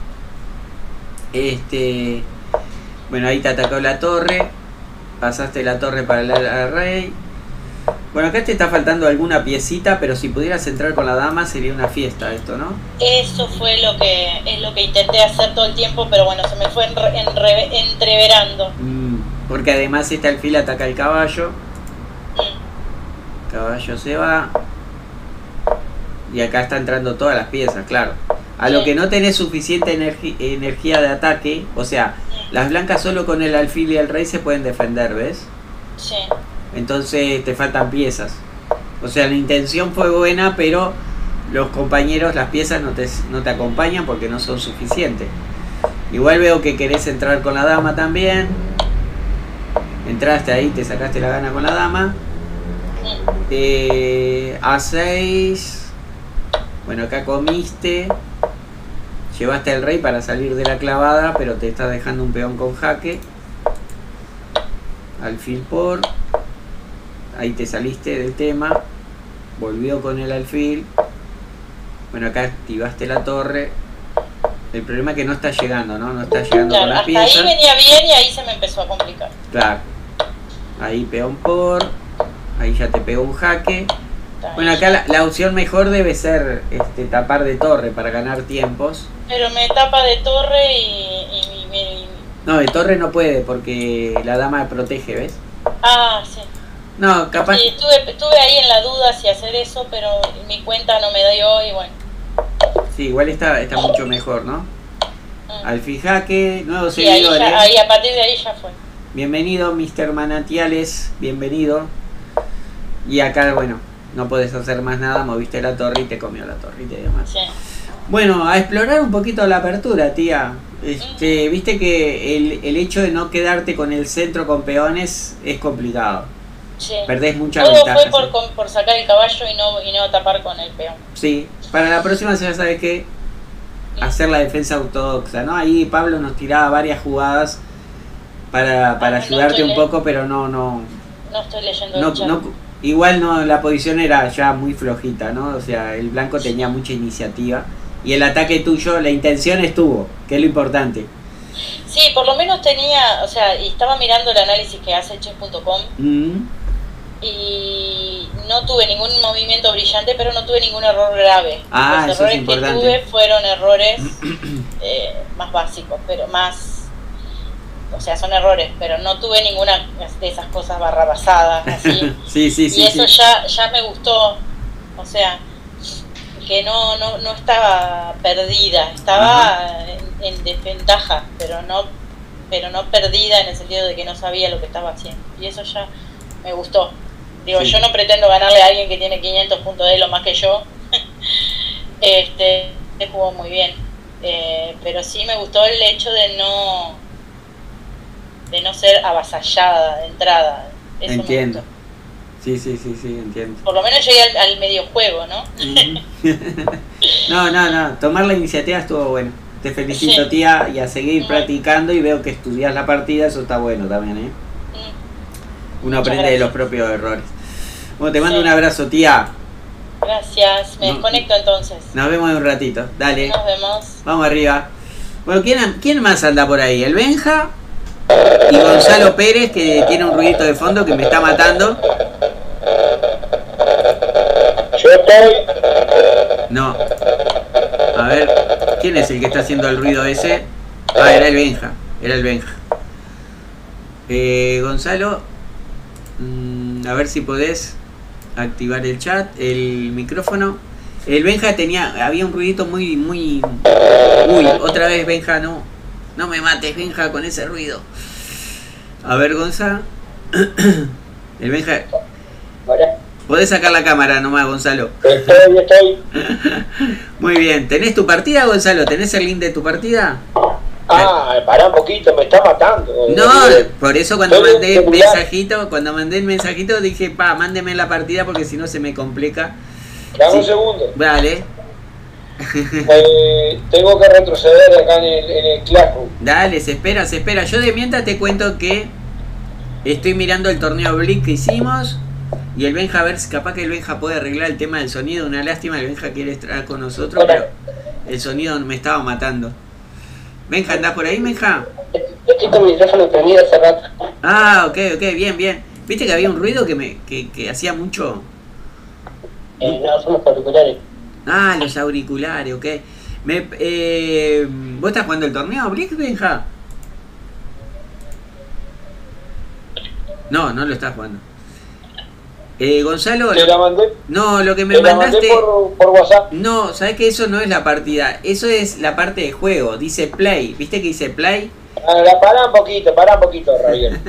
Este... Bueno, ahí te atacó la torre. Pasaste la torre para el, el rey. Bueno, acá te está faltando alguna piecita, pero si pudieras entrar con la dama sería una fiesta esto, ¿no? Eso fue lo que es lo que intenté hacer todo el tiempo, pero bueno, se me fue enre, enre, entreverando. Mm, porque además este alfil ataca el caballo. Mm. Caballo se va. Y acá está entrando todas las piezas, claro. A lo que no tenés suficiente energi energía de ataque, o sea, mm. las blancas solo con el alfil y el rey se pueden defender, ¿ves? Sí. Entonces te faltan piezas. O sea, la intención fue buena, pero los compañeros, las piezas no te, no te acompañan porque no son suficientes. Igual veo que querés entrar con la dama también. Entraste ahí, te sacaste la gana con la dama. Eh, A seis. Bueno, acá comiste. Llevaste al rey para salir de la clavada, pero te estás dejando un peón con jaque. Alfil por... Ahí te saliste del tema. Volvió con el alfil. Bueno, acá activaste la torre. El problema es que no está llegando, ¿no? No está llegando claro, con las hasta piezas. Ahí venía bien y ahí se me empezó a complicar. Claro. Ahí peón por. Ahí ya te pegó un jaque. Está Bueno, acá la, la opción mejor debe ser este, tapar de torre para ganar tiempos. Pero me tapa de torre y... y, y, y... No, de torre no puede porque la dama protege, ¿ves? Ah, sí. No, capaz... Sí, estuve, estuve ahí en la duda si hacer eso, pero mi cuenta no me dio y bueno. Sí, igual está, está mucho mejor, ¿no? Mm. Alfil jaque, nuevos Sí, ahí, seguidores. ya, ahí a partir de ahí ya fue. Bienvenido, mister Manantiales, bienvenido. Y acá, bueno, no podés hacer más nada, moviste la torre y te comió la torrita y demás. Sí. Bueno, a explorar un poquito la apertura, tía. Este, viste que el, el hecho de no quedarte con el centro con peones es complicado. Sí. Perdés mucha Todo ventaja. fue por, con, por sacar el caballo y no, y no tapar con el peón. Sí, para la próxima ya sabes que hacer la defensa ortodoxa, ¿no? Ahí Pablo nos tiraba varias jugadas para, para no, ayudarte no un poco, pero no, no, no estoy leyendo no, el chat. no, igual no, la posición era ya muy flojita, ¿no? O sea, el blanco tenía mucha iniciativa y el ataque tuyo, la intención estuvo, que es lo importante. Sí, por lo menos tenía, o sea, y estaba mirando el análisis que hace chess punto com Mm. y no tuve ningún movimiento brillante, pero no tuve ningún error grave. Ah, Los eso es errores que importante. tuve fueron errores eh, más básicos, pero más, o sea, son errores, pero no tuve ninguna de esas cosas barrabasadas así. Sí, sí, sí. Y eso sí. ya, ya me gustó, o sea, que no, no, no estaba perdida, estaba en, en desventaja, pero no, pero no perdida en el sentido de que no sabía lo que estaba haciendo. Y eso ya me gustó. Digo, Sí. yo no pretendo ganarle a alguien que tiene quinientos puntos de elo más que yo. este, este jugó muy bien. Eh, pero sí me gustó el hecho de no de no ser avasallada de entrada. Eso Entiendo. me gustó. Sí, sí, sí, sí, entiendo. Por lo menos llegué al, al medio juego, ¿no? No, no, no, tomar la iniciativa estuvo bueno. Te felicito, Sí. tía, y a seguir Mm. practicando y veo que estudias la partida, eso está bueno también, ¿eh? Mm, Uno Muchas aprende de gracias. los propios errores. Bueno, te mando Sí. un abrazo, tía. Gracias, me No. desconecto entonces. Nos vemos en un ratito. Dale, Nos vemos. vamos arriba. Bueno, ¿quién, ¿quién más anda por ahí? El Benja y Gonzalo Pérez, que tiene un ruidito de fondo que me está matando. Yo estoy. No. A ver, ¿quién es el que está haciendo el ruido ese? Ah, era el Benja. Era el Benja. Eh, Gonzalo, mmm, a ver si podés activar el chat, el micrófono. El Benja tenía, había un ruidito muy, muy... Uy, otra vez Benja, no. No me mates, Benja, con ese ruido. A ver, Gonza. El Benja... Hola. Podés sacar la cámara nomás, Gonzalo. Estoy, estoy. Muy bien. ¿Tenés tu partida, Gonzalo? ¿Tenés el link de tu partida? Ah, pará un poquito, me está matando. No, por eso cuando Estoy mandé en el celular. mensajito, cuando mandé el mensajito dije, pa, mándeme la partida porque si no se me complica. Dame Sí. un segundo. Vale, Eh, tengo que retroceder acá en el, en el Classroom. dale, se espera, se espera. Yo de mientras te cuento que estoy mirando el torneo Blitz que hicimos. Y el Benja, a ver si capaz que el Benja puede arreglar el tema del sonido. Una lástima, el Benja quiere estar con nosotros, pero el sonido me estaba matando. Benja, ¿andás por ahí, Benja? Estoy con mi micrófono prendido hace rato. Ah, ok, ok, bien, bien. ¿Viste que había un ruido que me que, que hacía mucho? Eh, no, somos particulares. Ah, los auriculares, ok. Me, eh, ¿Vos estás jugando el torneo, Blitz, Benja? No, no lo estás jugando. Eh, Gonzalo, Te la mandé, no, lo que me te la mandé mandaste... por, por WhatsApp. No, sabes que eso no es la partida, eso es la parte de juego, dice play, ¿viste que dice play? Ah, pará un poquito, pará un poquito, Rabiel.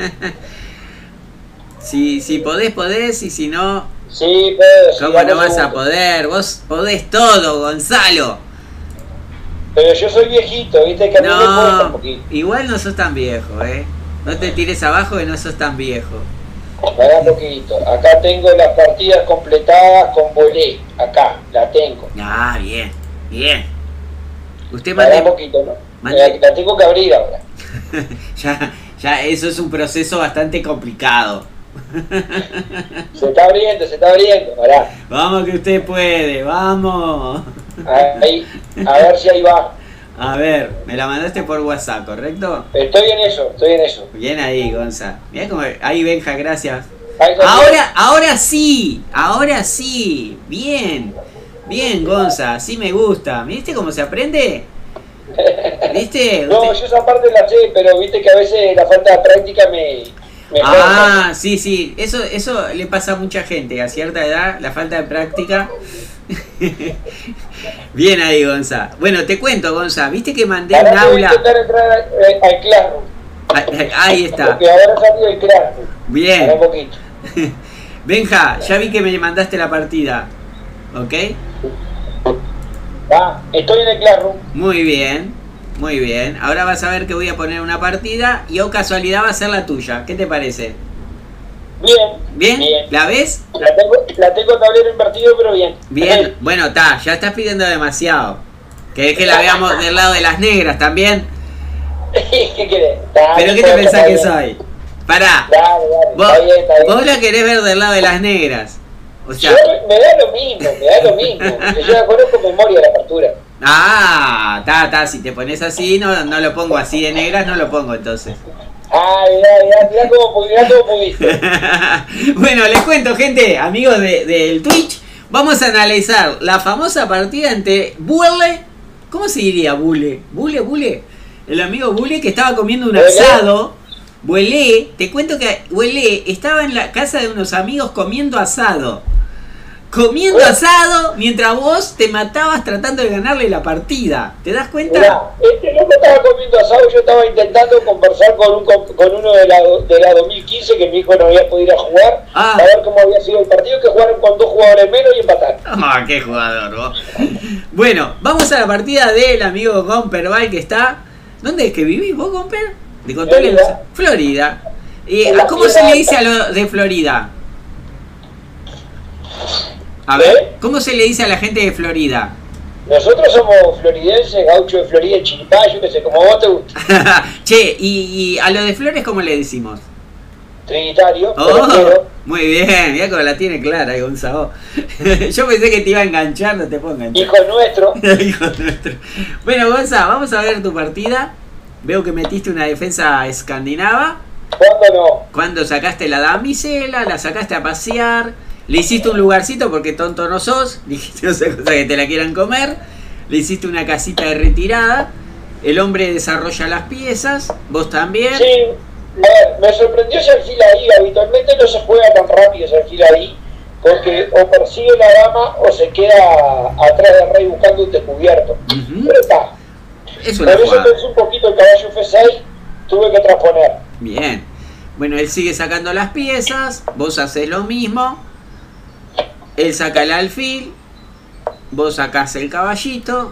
Si, si podés, podés, y si no, Sí, pero sí, ¿cómo dame no un vas a segundo. poder? Vos podés todo, Gonzalo. Pero yo soy viejito, viste que a mí me cuesta un No, poquito. igual no sos tan viejo, eh. No te tires abajo que no sos tan viejo. Pará un poquito. Acá tengo las partidas completadas con volé. Acá, la tengo. Ah, bien, bien. Usted Pará un mande... poquito, ¿no? mande- La, la tengo que abrir ahora. ya, ya, eso es un proceso bastante complicado. Se está abriendo, se está abriendo. Pará. Vamos que usted puede, vamos. Ahí, a ver si ahí va. A ver, me la mandaste por WhatsApp, ¿correcto? Estoy en eso, estoy en eso. Bien ahí, Gonza. Mirá cómo... Ahí, Benja, gracias. Ahí está. Ahora, ahora sí, ahora sí. Bien, bien, Gonza, así me gusta. ¿Viste cómo se aprende? ¿Viste? No, Usted- yo esa parte la sé, pero viste que a veces la falta de práctica me... me Ah, sí, sí, eso, eso le pasa a mucha gente a cierta edad, la falta de práctica. Bien ahí, Gonza. Bueno, te cuento, Gonza, viste que mandé un Ahora voy a aula. intentar entrar al, eh, al Classroom, Ahí- Ahí está. porque ahora salió el Classroom. Bien. Pará un poquito. Benja, ya vi que me mandaste la partida. ¿Ok? Va, estoy en el Classroom. Muy bien, muy bien. Ahora vas a ver que voy a poner una partida y o casualidad va a ser la tuya. ¿Qué te parece? Bien. ¿Bien? Bien. ¿La ves? La tengo, la tengo tablero invertido, pero bien. Bien. Bueno, está, ya estás pidiendo demasiado. ¿Querés que la veamos del lado de las negras también? ¿Qué querés? Dale, ¿Pero qué te está pensás que bien. soy? Pará. Dale, dale, Vos, está bien, está bien. vos la querés ver del lado de las negras. O sea, Yo, me da lo mismo, me da lo mismo. porque yo la conozco memoria la apertura. ah, está, está. Si te pones así, no, no lo pongo así de negras, no lo pongo entonces. Ah, mirá, mirá, mirá cómo, mirá cómo pudiste. Bueno, les cuento, gente, amigos de- del Twitch, vamos a analizar la famosa partida entre Bule, ¿cómo se diría Bule? Bule, Bule, el amigo Bule que estaba comiendo un Bule. asado. Bule, te cuento que Bule estaba en la casa de unos amigos comiendo asado. Comiendo Bueno. asado mientras vos te matabas tratando de ganarle la partida. ¿Te das cuenta? Mirá, este loco estaba comiendo asado, yo estaba intentando conversar con, un, con, con uno de la, de la dos mil quince que mi hijo no había podido ir a jugar, Ah. a ver cómo había sido el partido, que jugaron con dos jugadores menos y empataron. Ah, qué jugador, vos. Bueno, vamos a la partida del amigo Gomperval que está. ¿Dónde es que vivís vos, Gomper? De contarle Florida. Florida. Eh, En la ¿Cómo se ciudad- le dice a lo de Florida? A ver, ¿Eh? ¿cómo se le dice a la gente de Florida? Nosotros somos floridenses, gauchos de Florida, chiripayo, que sé, como vos te gusta. Che, y, y a lo de Flores, ¿cómo le decimos? Trinitario, Oh, pelotudo. muy bien, mira cómo la tiene clara, Gonzalo. Yo pensé que te iba a enganchar, no te puedo enganchar. hijo nuestro. Hijo nuestro. Bueno, Gonza, vamos a ver tu partida. Veo que metiste una defensa escandinava. ¿Cuándo no? Cuando sacaste la damisela, la sacaste a pasear, le hiciste un lugarcito porque tonto no sos, dijiste no sé cosa que te la quieran comer, le hiciste una casita de retirada, el hombre desarrolla las piezas, vos también. Sí, a ver, me sorprendió ese alfil ahí, habitualmente no se juega tan rápido ese alfil ahí, porque o persigue la dama o se queda atrás del rey buscando un descubierto. Ujú. Pero está, Es por una eso jugada. pensé un poquito el caballo F seis, tuve que transponer. Bien. Bueno, él sigue sacando las piezas, vos haces lo mismo. Él saca el alfil, vos sacás el caballito.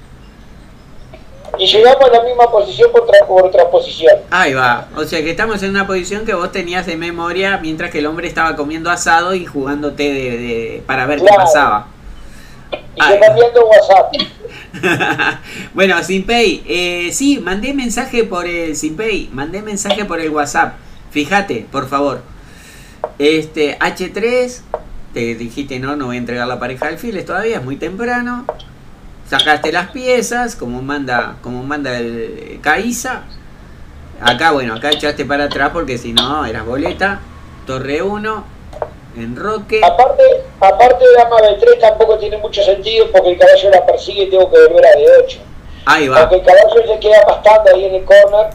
Y llegamos a la misma posición por, tra por transposición. Ahí va. O sea que estamos en una posición que vos tenías de memoria mientras que el hombre estaba comiendo asado y jugándote de, de, para ver claro. qué pasaba. Y se está enviando WhatsApp. Bueno, Simpey, eh, sí, mandé mensaje por el Simpey, mandé mensaje por el WhatsApp. Fíjate, por favor. Este, H tres, te dijiste no, no voy a entregar la pareja de alfiles todavía, es muy temprano. Sacaste las piezas, como manda, como manda el Caiza. Acá, bueno, acá echaste para atrás porque si no, eras boleta. Torre uno, enroque. Aparte, aparte de dama B tres tampoco tiene mucho sentido porque el caballo la persigue y tengo que volver a D ocho. Ahí va. Porque el caballo se queda pastando ahí en el corner.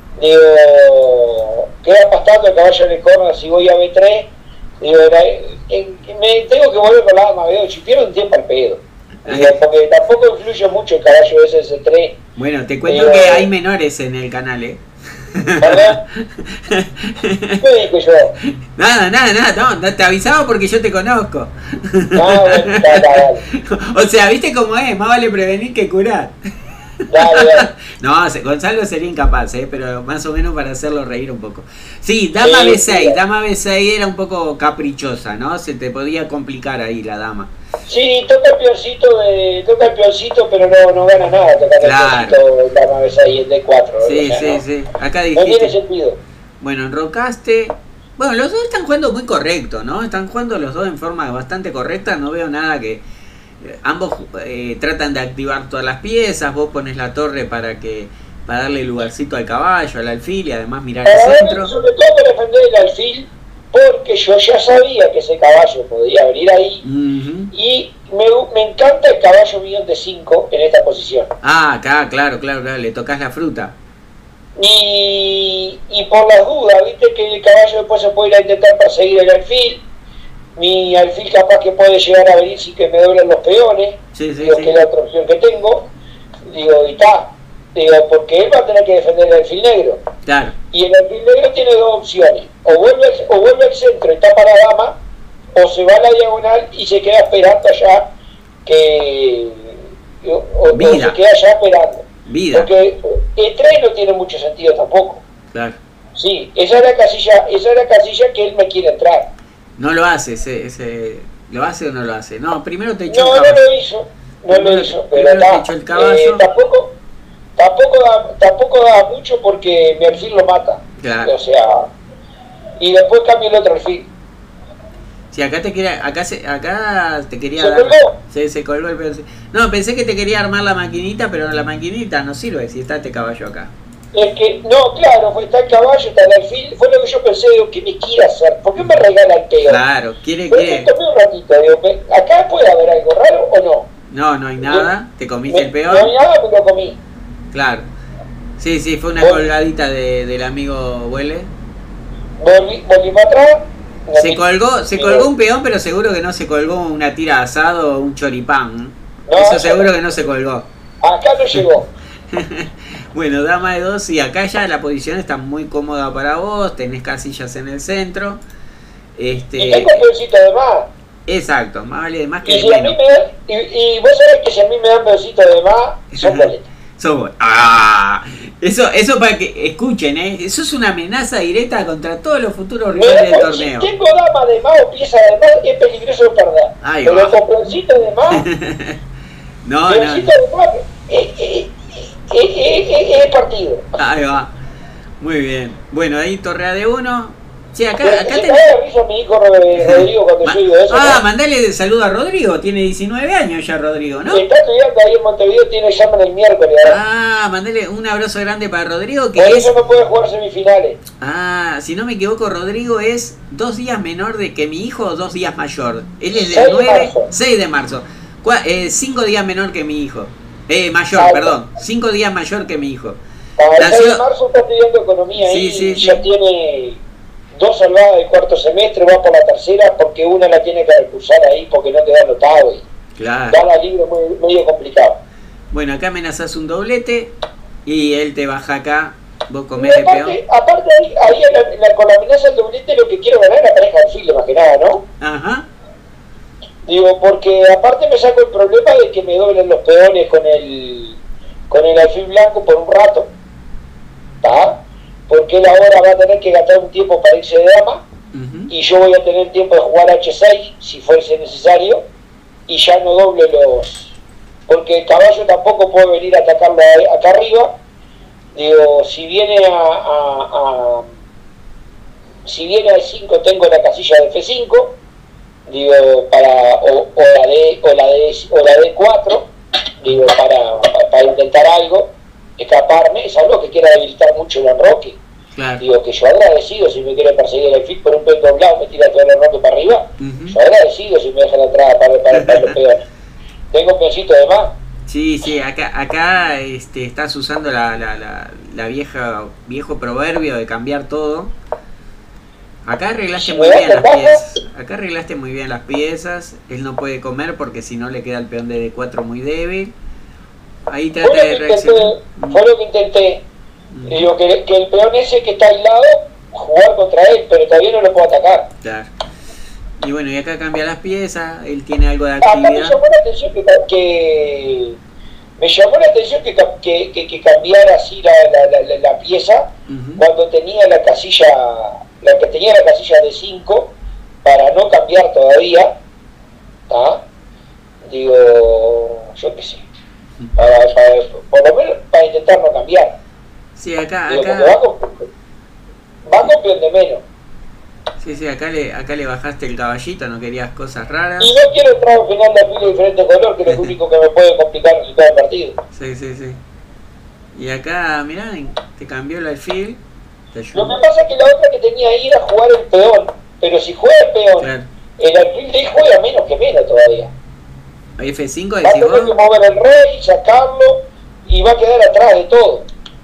Digo, queda pastando el caballo en el corner si voy a B tres. Digo, en, en, me tengo que volver con la dama B ocho y pierdo un tiempo al pedo. Digo, porque tampoco influye mucho el caballo S S tres. Bueno, te cuento Digo, que hay menores en el canal, ¿eh? ¿Verdad? ¿Qué dije yo? Nada, nada, nada, no, no, te avisaba porque yo te conozco. No, bueno, dale, dale. O sea, ¿viste cómo es? Más vale prevenir que curar. Dale, dale. No, Gonzalo sería incapaz, ¿eh? Pero más o menos para hacerlo reír un poco. Sí, dama Sí, B seis, sí. dama B seis era un poco caprichosa, ¿no? Se te podía complicar ahí la dama. Sí, toca el peoncito, de, toca el peoncito, pero no, no gana nada tocar Claro. el peoncito de dama B seis y el D cuatro. Sí, o sea, sí, no, sí. Acá no tiene dijiste. sentido. Bueno, enrocaste. Bueno, los dos están jugando muy correcto, ¿no? Están jugando los dos en forma bastante correcta. No veo nada que... Ambos eh, tratan de activar todas las piezas. Vos pones la torre para que para darle lugarcito al caballo, al alfil y además mirar Para el ver, centro. sobre todo para defender el alfil, porque yo ya sabía que ese caballo podía venir ahí. Uh-huh. Y me, me encanta el caballo millón de cinco en esta posición. Ah, acá, claro, claro, claro, le tocas la fruta. Y, y por las dudas, viste que el caballo después se puede ir a intentar perseguir el alfil. Mi alfil capaz que puede llegar a venir sin que me doblen los peones. Sí, sí, Digo, sí. que es la otra opción que tengo. Digo, y está. Digo, porque él va a tener que defender el alfil negro. Claro, Y el alfil negro tiene dos opciones. O vuelve, al- o vuelve al centro y tapa la dama, o se va a la diagonal y se queda esperando allá que... O, o Vida. se queda allá esperando. vida, Porque el tres no tiene mucho sentido tampoco. claro. Sí, esa es la casilla, esa es la casilla que él me quiere entrar. No lo hace, ese, ese, ¿lo hace o no lo hace? No, primero te echó No, el no caballo. lo hizo, no Primero- lo hizo, pero primero te está, echó el caballo. eh, tampoco, tampoco da, tampoco da mucho porque mi alfil lo mata. Claro. O sea, y después cambio el otro alfil. Sí, acá te quería, acá se, acá te quería ¿Se dar. colgó? Se, se colgó el pedazo. No, pensé que te quería armar la maquinita, pero la maquinita no sirve si está este caballo acá. Es que, no, claro, fue, está el caballo, está el alfil, fue lo que yo pensé, digo, ¿qué me quiere hacer? ¿Por qué me regala el peor? Claro, quiere Pero que. que tomé un ratito, digo, ¿me- ¿acá puede haber algo raro o no? No, no hay nada, te comiste el Me- peor. No hay nada, me lo comí. Claro. Sí, sí, fue una Bueno. colgadita de, del amigo Huele. Volví, volví para atrás. no Se me- colgó, se digo, colgó un peón, pero seguro que no se colgó una tira de asado o un choripán. No, Eso no. seguro que no se colgó. Acá no llegó. Bueno, dama de dos y acá ya la posición está muy cómoda para vos, tenés casillas en el centro. Y Este, tengo un peoncito de más. exacto, más vale de más que Y, de si a mí menos. me dan- y, y vos sabés que si a mí me dan peoncito de más, son boletas. Somos- ah, eso, eso para que escuchen, ¿eh? Eso es una amenaza directa contra todos los futuros Me rivales del da- torneo. Si tengo dama de más o pieza de más, es peligroso perder. Ahí Pero va. con peoncito de más, No, no, peoncito de más, es, es, es, es, es partido. ahí va. Muy bien. Bueno, ahí torrea de uno. Sí, acá, Pero acá se tenés. cae de risa mi hijo Rodrigo cuando Ma- yo digo eso. ah, ¿no? mandale saludo a Rodrigo, tiene diecinueve años ya Rodrigo, ¿no? Está estudiando ahí en Montevideo, tiene examen el miércoles. ¿eh? Ah, mandale un abrazo grande para Rodrigo, que Por es... eso no puede jugar semifinales. Ah, si no me equivoco, Rodrigo es dos días menor de que mi hijo o dos días mayor. Él es seis del de nueve, marzo. seis de marzo. Cua- eh, cinco días menor que mi hijo. Eh, mayor, Ah, perdón. cinco días mayor que mi hijo. Para el Nació- seis de marzo está estudiando economía Sí, ahí sí, y sí. ya tiene dos salvadas del cuarto semestre, va por la tercera porque una la tiene que recursar ahí porque no queda anotado y Claro. da la libre muy, medio complicado. Bueno, acá amenazás un doblete y él te baja acá. Vos Y comés de peón. aparte, aparte ahí, ahí en la, en la- con la amenaza del doblete lo que quiero ganar es la pareja del filo más que nada, ¿no? Ajá. Digo, porque aparte me saco el problema de que me doblen los peones con el con el alfil blanco por un rato, ¿tá? Porque él ahora va a tener que gastar un tiempo para irse de dama, uh-huh. y yo voy a tener tiempo de jugar hache seis, si fuese necesario, y ya no doble los... Porque el caballo tampoco puede venir a atacarlo acá arriba. Digo, si viene a... a, a si viene a E cinco, tengo la casilla de F cinco, digo, para... o, o la de o la de o la D cuatro, digo, para, para intentar algo, escaparme. Es algo que quiera debilitar mucho el enroque. Claro. Digo, que yo agradecido si me quiere perseguir el alfil por un peón doblado, me tira todo el enroque para arriba. Uh-huh. Yo agradecido si me deja la entrada para, para, para los peones. Tengo un peoncito de más. Sí, sí, acá, acá este, estás usando la, la, la, la vieja viejo proverbio de cambiar todo. Acá arreglaste muy bien las piezas. Acá arreglaste muy bien las piezas. Él no puede comer porque si no le queda el peón de D cuatro muy débil. Ahí trata de reaccionar. Fue lo que intenté. Mm. Digo, que, que el peón ese que está aislado, jugar contra él, pero todavía no lo puedo atacar. Claro. Y bueno, y acá cambia las piezas. Él tiene algo de actividad. Acá me llamó la atención que... que me llamó la atención que, que, que, que cambiara así la, la, la, la pieza, uh-huh. cuando tenía la casilla... la que tenía la casilla de cinco, para no cambiar todavía, ¿tá? Digo, yo qué sé, para, para, por lo menos para intentar no cambiar. Sí, acá, Digo, acá... va con, va con peón de menos. Sí, sí, acá le, acá le bajaste el caballito, no querías cosas raras. Y no quiero entrar al final de alfil de diferente color, que es lo único que me puede complicar el resultado del partido. Sí, sí, sí. Y acá, mirá, te cambió el alfil. Lo que pasa es que la otra que tenía ahí era jugar el peón, pero si juega el peón, claro. el alfil de ahí juega menos que menos todavía. F cinco, va a tener que mover el rey, sacarlo, y va a quedar atrás de todo.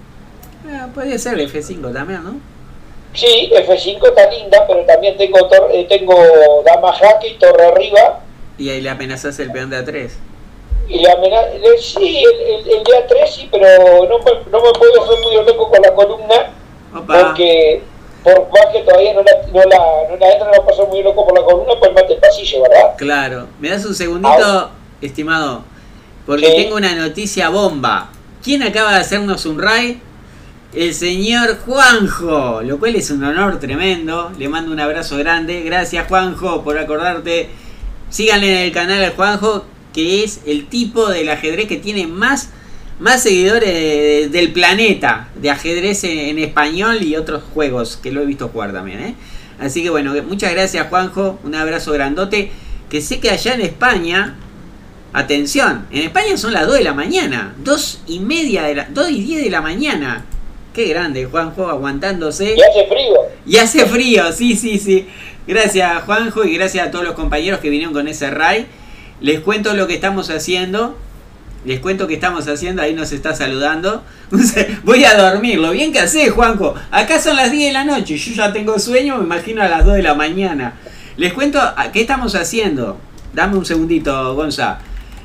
Ah, podría ser F cinco también, ¿no? Sí, F cinco está linda, pero también tengo eh, tengo dama jaque y torre arriba. Y ahí le amenazas el peón de A tres. Y la amenaza, sí, el, el, el de A tres sí, pero no, no me puedo hacer muy loco con la columna. Opa. Porque por más que todavía no la, no la, no la entra, no pasó muy loco por la columna, pues mate el pasillo, ¿verdad? Claro. ¿Me das un segundito, ah, estimado? Porque sí. Tengo una noticia bomba. ¿Quién acaba de hacernos un raid? El señor Juanjo, lo cual es un honor tremendo. Le mando un abrazo grande. Gracias, Juanjo, por acordarte. Síganle en el canal al Juanjo, que es el tipo del ajedrez que tiene más... más seguidores de, de, del planeta de ajedrez en, en español y otros juegos que lo he visto jugar también, ¿eh? Así que bueno, muchas gracias, Juanjo, un abrazo grandote, que sé que allá en España, atención, en España son las dos de la mañana, dos y media de la, dos y diez de la mañana. Qué grande, Juanjo, aguantándose. Y hace frío. Y hace frío, sí, sí, sí. Gracias, Juanjo, y gracias a todos los compañeros que vinieron con ese raid. Les cuento lo que estamos haciendo. Les cuento que estamos haciendo, ahí nos está saludando. Voy a dormir, lo bien que hace, Juanjo. Acá son las diez de la noche, yo ya tengo sueño, me imagino a las dos de la mañana. Les cuento qué estamos haciendo. Dame un segundito, Gonza.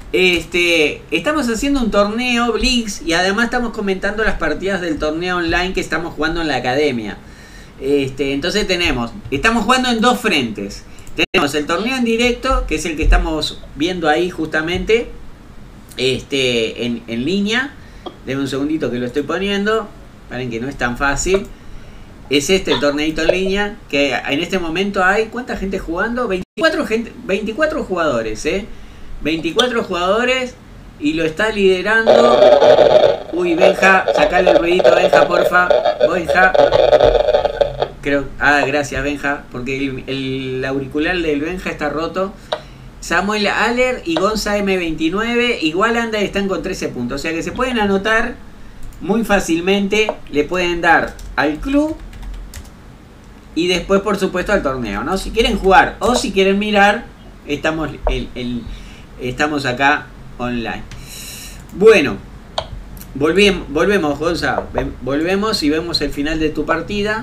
Este, estamos haciendo un torneo Blitz y además estamos comentando las partidas del torneo online que estamos jugando en la academia. Este, entonces tenemos, estamos jugando en dos frentes. Tenemos el torneo en directo, que es el que estamos viendo ahí justamente. Este, en, en línea. Denme un segundito que lo estoy poniendo. Paren que no es tan fácil. Es este el torneito en línea. Que en este momento hay, ¿cuánta gente jugando? veinticuatro, gente, veinticuatro jugadores, ¿eh? veinticuatro jugadores. Y lo está liderando. Uy, Benja, sacale el ruidito, Benja, porfa. Benja. Creo, ah, gracias, Benja. Porque el, el auricular del Benja está roto. Samuel Aller y Gonza M veintinueve igual anda y están con trece puntos. O sea que se pueden anotar muy fácilmente. Le pueden dar al club y después por supuesto al torneo, ¿no? Si quieren jugar o si quieren mirar, estamos, el, el, estamos acá online. Bueno, volvemos, volvemos Gonza. Volvemos y vemos el final de tu partida.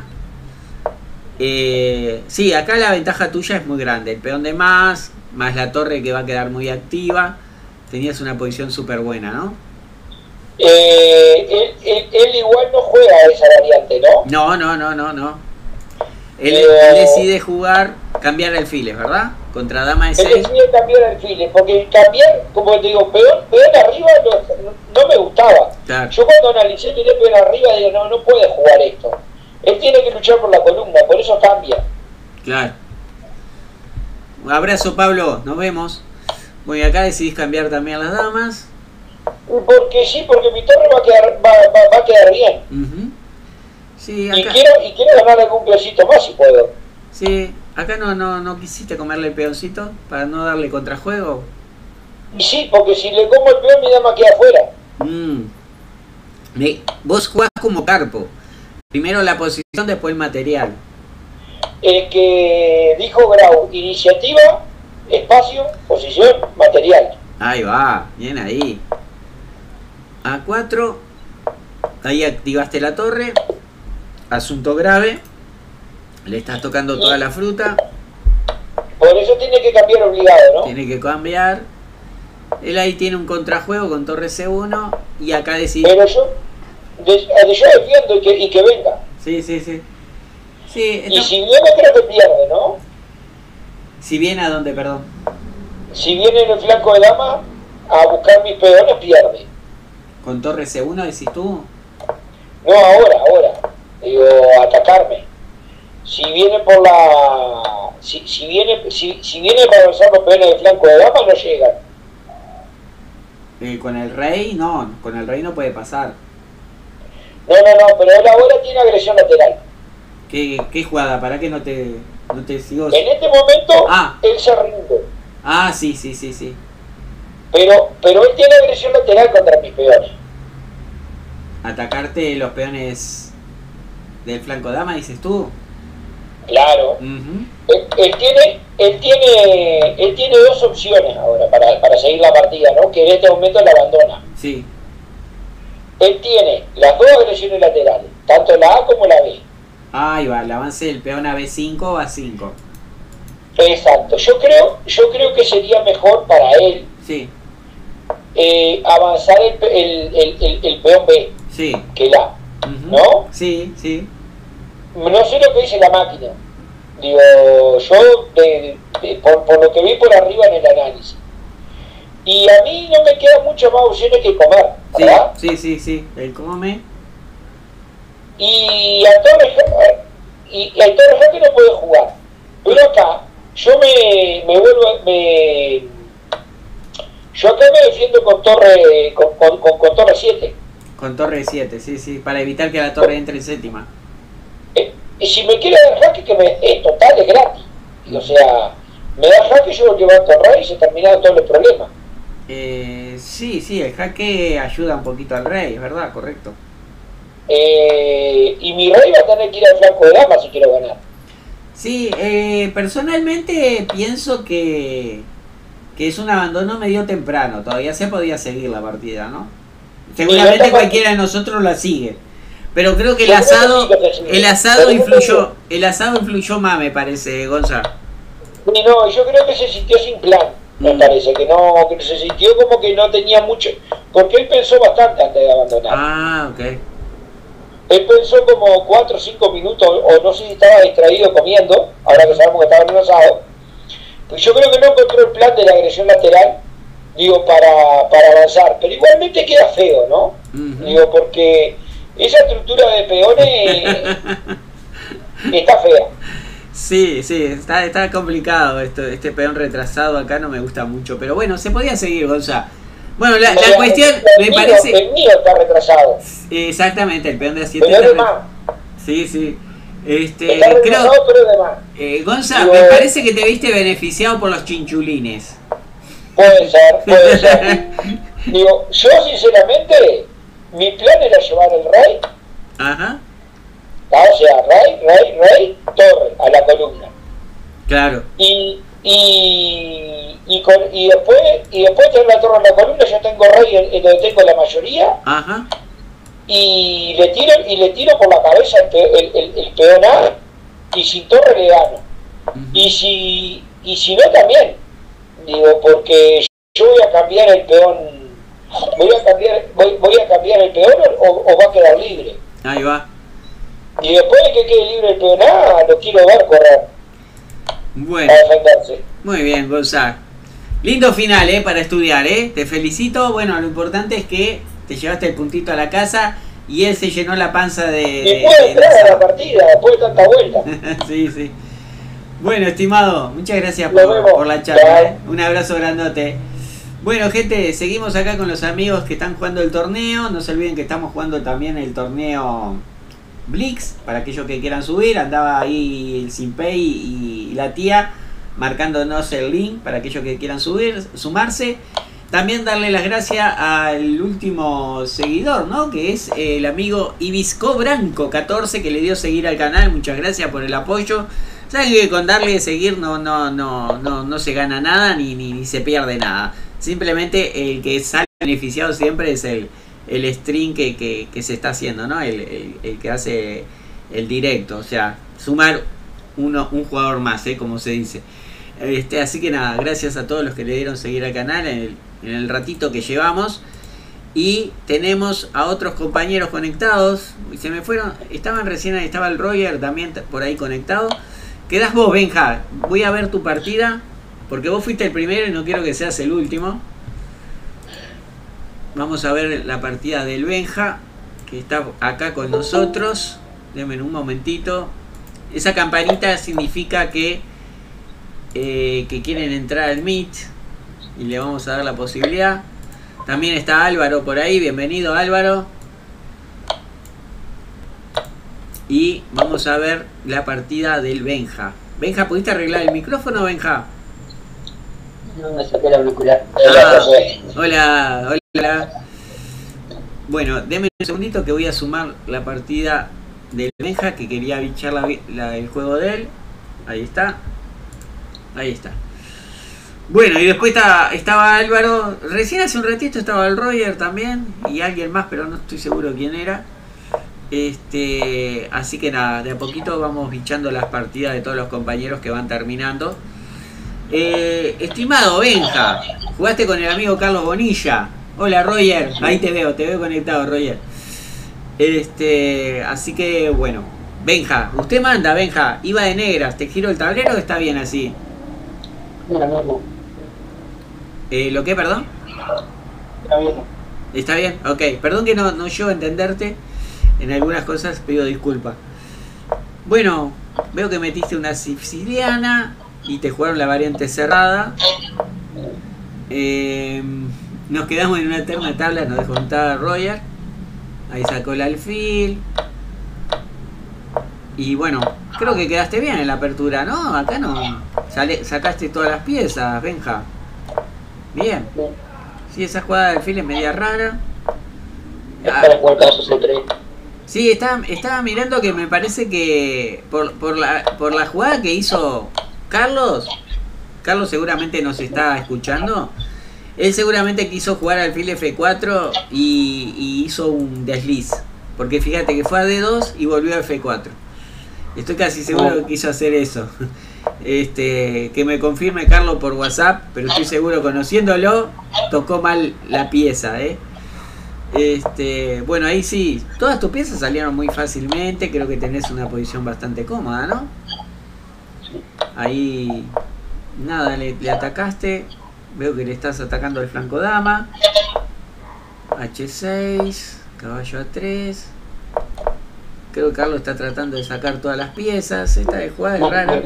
Eh, sí, acá la ventaja tuya es muy grande. El peón de más... más la torre que va a quedar muy activa. Tenías una posición súper buena, ¿no? Eh, él, él, él igual no juega esa variante, ¿no? No, no, no, no, no. Él, eh, él decide jugar, cambiar alfiles, ¿verdad? Contra dama de Él seis. decide cambiar alfiles, porque cambiar, como te digo, peón, peón arriba no, no me gustaba. Claro. Yo cuando analicé miré peón arriba digo, no, no puede jugar esto. Él tiene que luchar por la columna, por eso cambia. Claro. Un abrazo, Pablo, nos vemos. Bueno, y acá decidís cambiar también las damas. Porque sí, porque mi torre va a quedar, va, va, va a quedar bien. Uh-huh. Sí, Y acá, quiero, y quiero ganar algún peoncito más si puedo. sí, acá no, no, no quisiste comerle el peoncito para no darle contrajuego. Y sí, porque si le como el peón mi dama queda afuera. Mm. Me- vos jugás como Carpo. Primero la posición, después el material. El que dijo Grau, iniciativa, espacio, posición, material. Ahí va, bien ahí. A cuatro. Ahí activaste la torre. Asunto grave. Le estás tocando toda la fruta. Por eso tiene que cambiar obligado, ¿no? Tiene que cambiar. Él ahí tiene un contrajuego con torre C uno. Y acá decide. Pero yo, de, yo defiendo y que, y que venga. Sí, sí, sí. Sí, Y esto- si viene creo que pierde, ¿no? si viene a dónde, perdón. Si viene en el flanco de dama a buscar mis peones, pierde. Con torre C uno decís tú. No ahora, ahora. Digo, atacarme. Si viene por la... Si, si viene si, si viene para avanzar los peones del flanco de dama, no llegan. Eh, con el rey, no. Con el rey no puede pasar. No, no, no, pero él ahora tiene agresión lateral. ¿Qué, qué jugada? ¿Para qué no te, no te sigo? En este momento, Ah. él se rinde. Ah, sí, sí, sí, sí. Pero, pero él tiene agresión lateral contra mis peones. Atacarte los peones del flanco dama, dices tú. Claro. Ujú. Él, él tiene, él tiene, él tiene dos opciones ahora para, para seguir la partida, ¿no? Que en este momento la abandona. Sí. Él tiene las dos agresiones laterales, tanto la A como la B. Ahí va, el avance del peón a B cinco a cinco. Exacto. Yo creo, yo creo que sería mejor para él Sí, eh, avanzar el, pe- el, el, el, el peón B sí. que el A. Ujú. ¿No? Sí, sí. No sé lo que dice la máquina. Digo, yo de, de- por, por lo que vi por arriba en el análisis. Y a mí no me quedan muchas más opciones que comer, Sí, ¿verdad? sí, sí, sí. El come. Y a Torres Ja- y, y a Torres Jaque no puede jugar. Pero acá, yo me, me vuelvo, me, yo acá me defiendo con torre, con, con, con, con torre siete. Con torre siete, sí, sí. Para evitar que la torre entre en séptima. Eh, y si me quiere dar jaque, que me, es total, es gratis. O sea, me da jaque, yo lo levanto al rey y se terminaron todos los problemas. Eh, sí, sí, el jaque ayuda un poquito al rey, es verdad, correcto. Eh, y mi rey va a tener que ir al flanco de dama si quiero ganar. Sí, eh, personalmente pienso que, que es un abandono medio temprano. Todavía se podía seguir la partida, ¿no? Seguramente Sí, cualquiera de nosotros la sigue. Pero creo que el Yo creo que asado, sí que se sigue. el asado Pero yo influyó, el asado influyó más, me parece, Gonzalo. Y no, yo creo que se sintió sin plan, me Mm. parece, que no, que se sintió como que no tenía mucho, porque él pensó bastante antes de abandonar. Ah, ok. Él pensó como cuatro o cinco minutos, o no sé si estaba distraído comiendo, ahora que sabemos que estaba en un asado. Pues yo creo que no encontró el plan de la agresión lateral, digo, para, para avanzar. Pero igualmente queda feo, ¿no? Ujú. Digo, porque esa estructura de peones está fea. Sí, sí, está, está complicado esto, este peón retrasado acá no me gusta mucho, pero bueno, se podía seguir, Gonzalo. Bueno, la, O la sea, cuestión el me mío- parece... El mío está retrasado. Exactamente, el peón de a siete Pero es está de re- más. Sí, sí. Este, Está creo, retrasado, pero es de más. eh, Gonzalo, Digo, me parece que te viste beneficiado por los chinchulines. Puede ser, puede ser. Digo, yo sinceramente, mi plan era llevar el rey, Ajá, ¿tá? O sea, rey, rey, rey, torre, a la columna. claro. Y, y, y, con, y después y después tener la torre en la columna, yo tengo rey en, en donde tengo la mayoría, Ajá, y le tiro y le tiro por la cabeza el, pe- el, el, el peón A, y sin torre le gano. ujú, Y si, y si no también, digo, porque yo voy a cambiar el peón, voy a cambiar, voy, voy a cambiar el peón o, o va a quedar libre. ahí va. Y después de que quede libre el peón A, lo quiero ver correr Bueno, a defenderse. Muy bien, Gonzalo. Lindo final, ¿eh? Para estudiar, ¿eh? Te felicito. Bueno, lo importante es que te llevaste el puntito a la casa y él se llenó la panza de... Y puede entrar a la partida después de tanta vuelta. Sí, sí. Bueno, estimado, muchas gracias Nos por, vemos. por la charla, ¿eh? Bye. Un abrazo grandote. Bueno, gente, seguimos acá con los amigos que están jugando el torneo. No se olviden que estamos jugando también el torneo Blix, para aquellos que quieran subir. Andaba ahí el Simpey y, y la tía marcándonos el link para aquellos que quieran subir, sumarse. También darle las gracias al último seguidor, ¿no? Que es el amigo Ibisco Branco catorce, que le dio seguir al canal. Muchas gracias por el apoyo. Saben que con darle seguir no, no, no, no, no se gana nada ni, ni, ni se pierde nada. Simplemente el que sale beneficiado siempre es el, el stream que, que, que se está haciendo, ¿no? El, el, el que hace el directo. O sea, sumar uno, un jugador más, ¿eh? Como se dice. Este, así que nada, gracias a todos los que le dieron seguir al canal en el, en el ratito que llevamos. Y tenemos a otros compañeros conectados. Se me fueron, estaban recién, estaba el Roger también por ahí conectado. Quedás vos, Benja. Voy a ver tu partida, porque vos fuiste el primero y no quiero que seas el último. Vamos a ver la partida del Benja, que está acá con nosotros. Denme un momentito. Esa campanita significa que Eh, que quieren entrar al Meet y le vamos a dar la posibilidad. También está Álvaro por ahí, bienvenido Álvaro. Y vamos a ver la partida del Benja. Benja, ¿pudiste arreglar el micrófono, Benja? No, me saqué la auricular. Ah, hola, hola. Bueno, denme un segundito que voy a sumar la partida del Benja, que quería bichar la, la, el juego de él. Ahí está. Ahí está. Bueno, y después está, estaba Álvaro. Recién hace un ratito estaba el Roger también. Y alguien más, pero no estoy seguro quién era. Este, así que nada, de a poquito vamos bichando las partidas de todos los compañeros que van terminando. Eh, estimado Benja, jugaste con el amigo Carlos Bonilla. Hola Roger, ahí te veo, te veo conectado, Roger. Este, así que bueno, Benja, usted manda, Benja. Iba de negras, ¿te giro el tablero o está bien así? No, no, no. Eh, ¿Lo qué, perdón? Está bien. ¿Está bien? Ok, perdón que no, no llego a entenderte. En algunas cosas pido disculpas. Bueno, veo que metiste una siciliana y te jugaron la variante cerrada. Eh, nos quedamos en una eterna tabla, nos dejó contar Roger. Ahí sacó el alfil. Y bueno, creo que quedaste bien en la apertura, ¿no? Acá no. Sale, sacaste todas las piezas, Benja. Bien. Sí, esa jugada de alfil es media rara. Ah, sí, estaba, estaba mirando que me parece que por, por, la, por la jugada que hizo Carlos, Carlos seguramente nos está escuchando. Él seguramente quiso jugar alfil efe cuatro y, y hizo un desliz. Porque fíjate que fue a de dos y volvió a efe cuatro. Estoy casi seguro que quiso hacer eso. Este, que me confirme Carlos por WhatsApp, pero estoy seguro, conociéndolo, tocó mal la pieza, ¿eh? Este, bueno, ahí sí, todas tus piezas salieron muy fácilmente. Creo que tenés una posición bastante cómoda, ¿no? Ahí, nada, le, le atacaste. Veo que le estás atacando al flanco dama. hache seis, caballo a tres. Creo que Carlos está tratando de sacar todas las piezas. Esta de jugada es rara.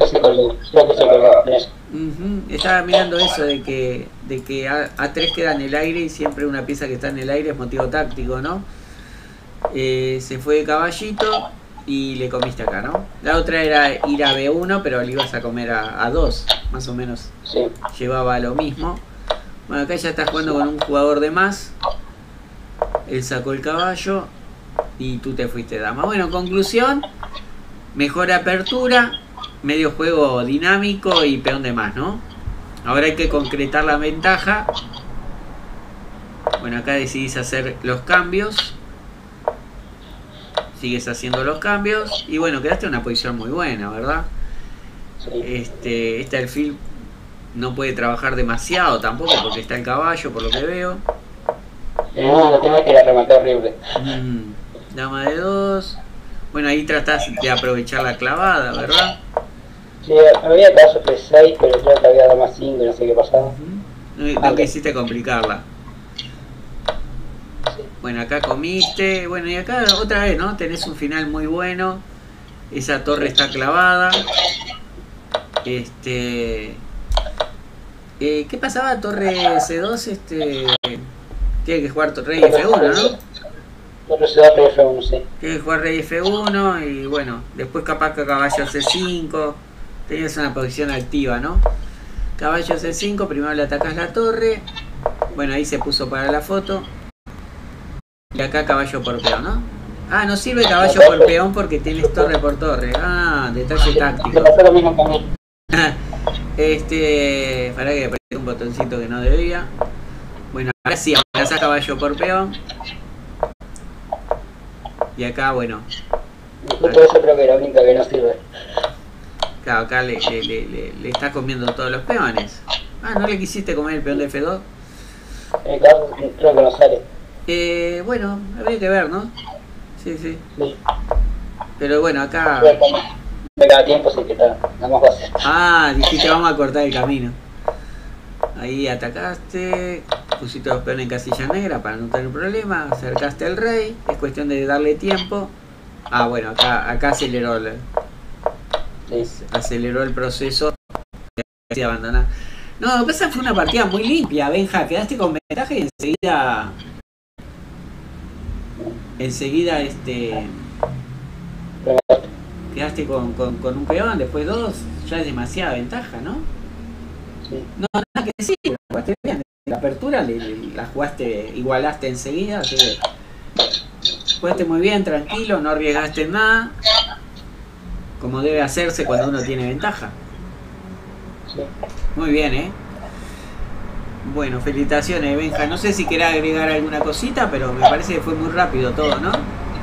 Uh-huh. Estaba mirando eso de que de que a tres queda en el aire y siempre una pieza que está en el aire es motivo táctico, ¿no? Eh, se fue de caballito y le comiste acá, ¿no? La otra era ir a be uno, pero le ibas a comer a, a dos, más o menos. Sí. Llevaba lo mismo. Bueno, acá ya está jugando con un jugador de más. Él sacó el caballo y tú te fuiste dama. Bueno, conclusión, mejor apertura, medio juego dinámico y peón de más, ¿no? Ahora hay que concretar la ventaja. Bueno, acá decidís hacer los cambios. Sigues haciendo los cambios. Y bueno, quedaste en una posición muy buena, ¿verdad? Sí. Este, este alfil no puede trabajar demasiado tampoco porque está el caballo, por lo que veo. No, no tengo que ir a rematar horrible. Mm, dama de dos. Bueno, ahí tratás de aprovechar la clavada, ¿verdad? Sí, había casos de seis, pero creo que había dado más cinco y no sé qué pasaba. Uh-huh. No, no quisiste complicarla. Sí. Bueno, acá comiste. Bueno, y acá otra vez, ¿no? Tenés un final muy bueno. Esa torre está clavada. Este... Eh, ¿Qué pasaba? Torre C dos, este... Tiene que jugar Rey F uno, ¿no? Torre C dos, Rey F uno, sí. Tiene que jugar Rey F uno y bueno, después capaz que caballo C cinco. Tenías una posición activa, ¿no? Caballo C cinco, primero le atacás la torre. Bueno, ahí se puso para la foto. Y acá caballo por peón, ¿no? Ah, no sirve caballo por peón porque tienes torre por torre. Ah, detalle táctico. Me pasó lo mismo con mí. Este... Para que apreté un botoncito que no debía. Bueno, ahora sí, amenazás caballo por peón. Y acá, bueno. Justo eso creo que es la única que no sirve. Claro, acá le, le, le, le, le estás comiendo todos los peones. Ah, ¿no le quisiste comer el peón de F dos? En el caso, creo que no sale. Eh, bueno, habría que ver, ¿no? Sí, sí. Sí. Pero bueno, acá... Me da tiempo, así que está nada más fácil. Ah, dijiste vamos a cortar el camino. Ahí atacaste, pusiste los peones en casilla negra para no tener problema, acercaste al rey, es cuestión de darle tiempo. Ah, bueno, acá, acá aceleró, el, Sí. aceleró el proceso de abandonar. No, lo que pasa fue una partida muy limpia, Benja, quedaste con ventaja y enseguida... Enseguida, este... Quedaste con, con, con un peón, después dos, ya es demasiada ventaja, ¿no? Sí. No, nada que decir, la jugaste bien. La apertura le, le- la jugaste, igualaste enseguida, así que jugaste muy bien, tranquilo, no arriesgaste en nada, como debe hacerse cuando uno tiene ventaja. Sí. Muy bien, ¿eh? Bueno, felicitaciones, Benja. No sé si querés agregar alguna cosita, pero me parece que fue muy rápido todo, ¿no?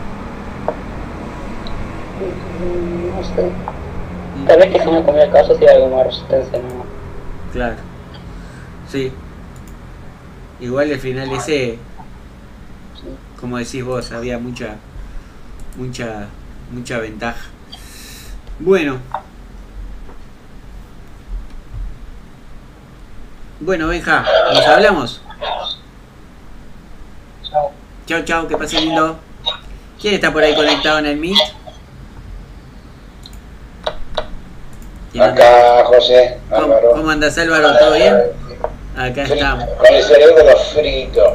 No sé. Tal vez que si no comía el caso, si hay algo más resistencia, no. Claro. Sí. Igual el final ese, Sí. como decís vos, había mucha, mucha, mucha ventaja. Bueno. Bueno, Benja, nos hablamos. Chao. Chao, chao, que pase lindo. ¿Quién está por ahí conectado en el Meet? ¿Quién anda? Acá, José, ¿Cómo, Álvaro. cómo andas, Álvaro? ¿Todo bien? Acá estamos. Con el cerebro frito.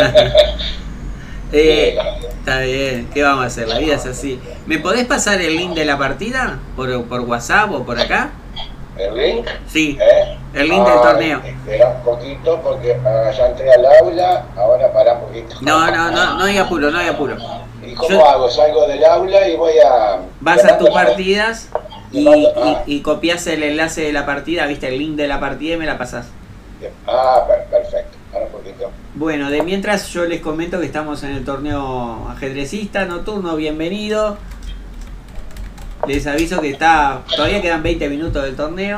Eh, está bien, ¿qué vamos a hacer? La vida es así. ¿Me podés pasar el link de la partida? ¿Por, por WhatsApp o por acá? ¿El link? Sí, ¿Eh? el link del Ah, torneo. Espera un poquito porque ah, ya entré al aula, ahora pará un poquito. No, no, no, no hay apuro, no hay apuro. ¿Y cómo Yo- hago? Salgo del aula y voy a... Vas a tus partidas y, Te mando- y, ah. y copias el enlace de la partida, viste el link de la partida y me la pasás. Ah, per- perfecto. Ahora un poquito. Bueno, de mientras yo les comento que estamos en el torneo ajedrecista nocturno, bienvenido. Les aviso que está todavía quedan veinte minutos del torneo.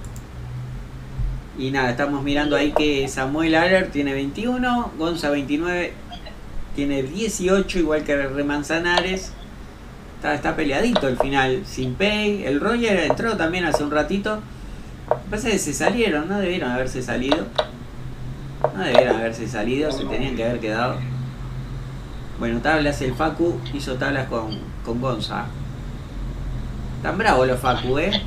Y nada, estamos mirando ahí que Samuel Aller tiene veintiuno, Gonza veintinueve, tiene dieciocho, igual que Remanzanares. Está, está peleadito el final, Simpey, el Roger entró también hace un ratito. Lo que pasa es que se salieron, no debieron haberse salido. No debieron haberse salido, se tenían que haber quedado. Bueno, tablas el Facu, hizo tablas con, con Gonza. Tan bravos los Facu, ¿eh?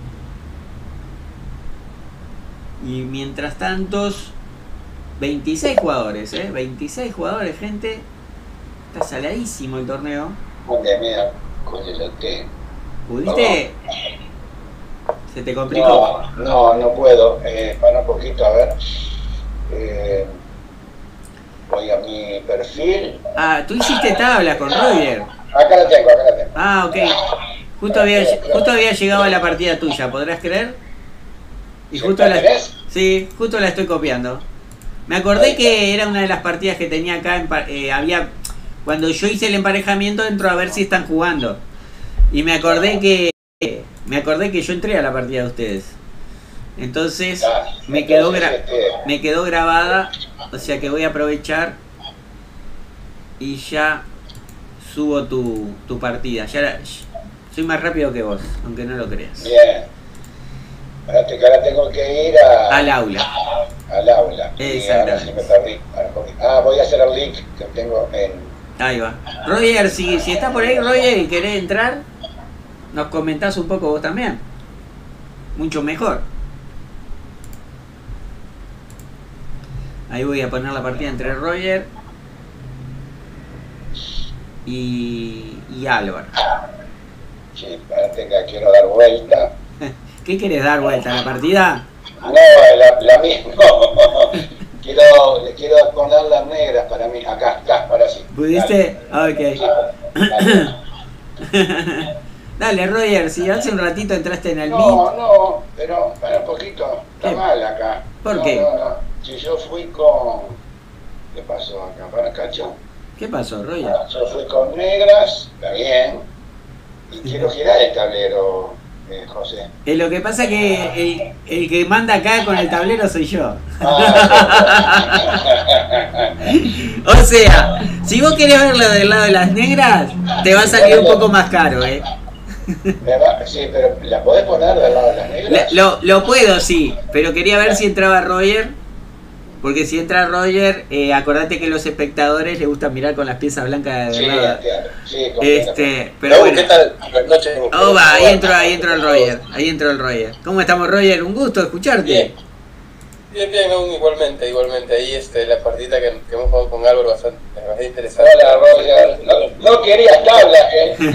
Y mientras tantos, veintiséis jugadores, ¿eh? veintiséis jugadores, gente. Está saladísimo el torneo. Porque mira, con el que... ¿Pudiste? Se te complicó. No, no, no puedo. Eh, para un poquito, a ver. Eh, voy a mi perfil. Ah, tú hiciste tabla con Roger. Acá la tengo, acá la tengo. Ah, ok. Justo había, justo había llegado a la partida tuya, ¿podrás creer? Y justo ¿La la, tenés? sí, justo la estoy copiando. Me acordé que era una de las partidas que tenía acá. En, pa- eh, había Cuando yo hice el emparejamiento, entro a ver si están jugando. Y me acordé que me acordé que yo entré a la partida de ustedes. Entonces Ah, me quedó entonces, gra- este, me quedó grabada, o sea que voy a aprovechar y ya subo tu, tu partida. Ya la- soy más rápido que vos, aunque no lo creas. Bien. Ahora, que ahora tengo que ir a, al aula. al aula. Y ahora sí me perdí. Ah, voy a hacer el link que tengo en... Ahí va. Roger, si, si está por ahí, Roger, y querés entrar, nos comentás un poco vos también. Mucho mejor. Ahí voy a poner la partida entre Roger y, y Álvaro. Sí, ahora tenga, quiero dar vuelta. ¿Qué querés dar vuelta? ¿La partida? No, la, la misma. quiero, le quiero poner las negras para mí. Acá, acá, ahora sí. ¿Pudiste? Dale. Ok. Dale. Dale, Roger, si hace un ratito entraste en el No, Meet. no, pero para un poquito. Está ¿Qué? mal acá. ¿Por no, qué? No, no. Si yo fui con... ¿Qué pasó acá? Para cacho. ¿Qué pasó, Roger? Yo fui con negras, está bien. Y quiero girar el tablero, eh, José. Eh, lo que pasa que el, el que manda acá con el tablero soy yo. Ah, O sea, si vos querés verlo del lado de las negras, te va a salir un poco más caro, ¿eh? me va- sí, pero ¿la podés poner del lado de las Le- negras? Lo, lo puedo, sí, pero quería ver si entraba Roger. Porque si entra Roger, eh, acordate que los espectadores les gusta mirar con las piezas blancas de Sí, lado. entiendo. Sí, completamente. Este, pero Raúl, bueno. ¿qué tal? Buenas noches. Oh, va, ahí entró, ahí entró el Roger. Ahí entró el Roger. ¿Cómo estamos, Roger? Un gusto escucharte. Bien. Bien, bien, aún igualmente, igualmente. Ahí este, la partida que, que hemos jugado con Álvaro bastante, bastante interesante. Hola, Roger. No, no querías tabla,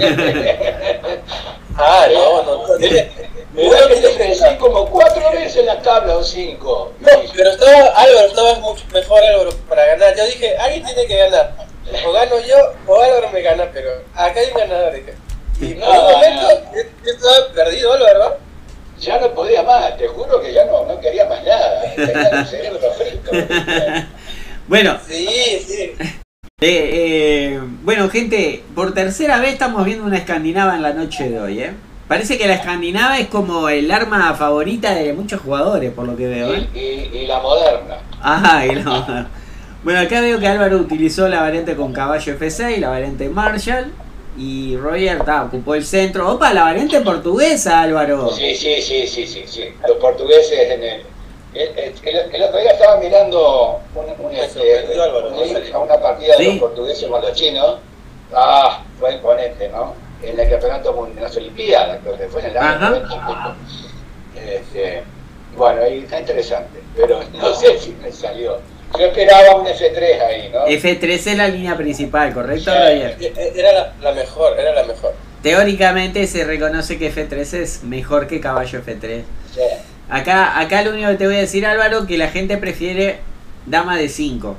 ¿eh? Ah, no, no, no. Dile- Bueno, que te pensé como cuatro veces la tabla o cinco. No, pero estaba, Álvaro, estaba mucho mejor Álvaro para ganar. Yo dije, alguien tiene que ganar. O gano yo o Álvaro me gana, pero acá hay un ganador. Dije. Y por un No, momento yo, yo estaba perdido, Álvaro, ¿verdad? Ya no podía más, te juro que ya no, no quería más nada. Tenía el cerebro frito. Bueno, Sí, sí. eh, eh, bueno, gente, por tercera vez estamos viendo una escandinava en la noche de hoy, ¿eh? Parece que la escandinava es como el arma favorita de muchos jugadores, por lo que veo, ¿eh? Y, y, y la moderna. Ajá, y la- bueno, acá veo que Álvaro utilizó la variante con caballo F seis, la variante Marshall, y Roger ta, ocupó el centro. Opa, la variante portuguesa, Álvaro. Sí, sí, sí, sí, sí, sí. Los portugueses en el... El, el, el- el otro día estaba mirando un, un, este, sorprendió, Álvaro, un no link sé. a una partida de Sí. los portugueses con los chinos. Ah, fue imponente, ¿no? En el campeonato mundial, en las Olimpiadas, creo que fue en el año Ajá. noventa y pico. Este, bueno, ahí está interesante, pero no sé si me salió. Yo esperaba un F tres ahí, ¿no? F tres es la línea principal, ¿correcto, Sí. Roger? Era la, la mejor, era la mejor. Teóricamente se reconoce que F tres es mejor que caballo F tres. Sí. Acá, acá lo único que te voy a decir, Álvaro, que la gente prefiere dama de cinco.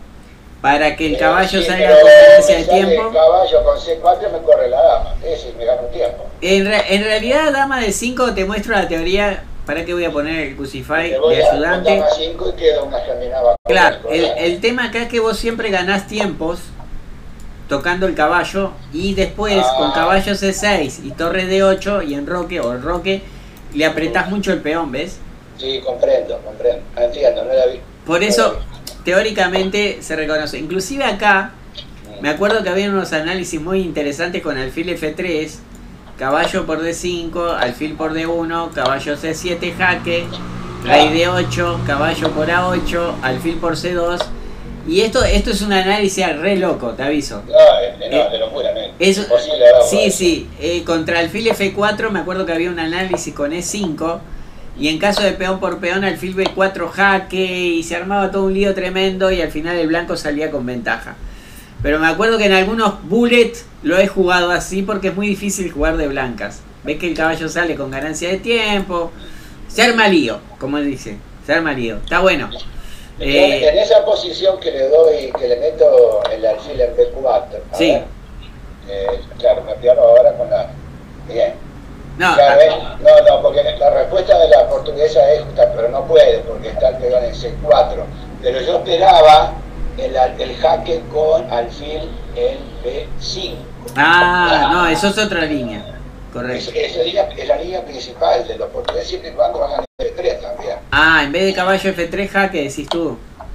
Para que el Eh, caballo sí, salga pero con ganancia me de sale tiempo. El caballo con C cuatro me corre la dama, ese me gana un tiempo. En, re- en realidad, dama de cinco te muestro la teoría. ¿Para qué voy a poner el Crucify Te voy de a ayudante? dama cinco y queda una escandinava. Claro, el, el tema acá es que vos siempre ganás tiempos tocando el caballo y después Ah. con caballo C seis y torre D ocho y enroque o enroque le apretás mucho el peón, ¿ves? Sí, comprendo, comprendo. Entiendo, no la vi. Por No eso la vi. teóricamente se reconoce. Inclusive acá me acuerdo que había unos análisis muy interesantes con alfil F tres, caballo por D cinco, alfil por D uno, caballo C siete jaque, rey D ocho, caballo por A ocho, alfil por C dos. Y esto esto es un análisis re loco, te aviso. No, es de, no, de locura, no. Eso, Imposible hacerlo. sí, sí, eh, contra alfil F cuatro me acuerdo que había un análisis con E cinco y en caso de peón por peón alfil B cuatro jaque y se armaba todo un lío tremendo y al final el blanco salía con ventaja. Pero me acuerdo que en algunos bullets lo he jugado así porque es muy difícil jugar de blancas. Ves que el caballo sale con ganancia de tiempo, se arma lío, como él dice, se arma lío, está bueno. Yo Eh, en esa posición que le doy, que le meto el alfil en B cuatro. a Sí. ver, eh, claro, me pierdo ahora con la... Bien. no, Claro, ¿ves? No, no, porque la respuesta de la portuguesa es justa, pero no puede porque está el peón en C cuatro. Pero yo esperaba el, al- el jaque con alfil en B cinco. ah, no, eso es otra línea, Es, correcto. esa línea- es la línea principal de los portugueses, siempre y cuando van a B tres también. Ah, en vez de caballo F tres jaque decís tú.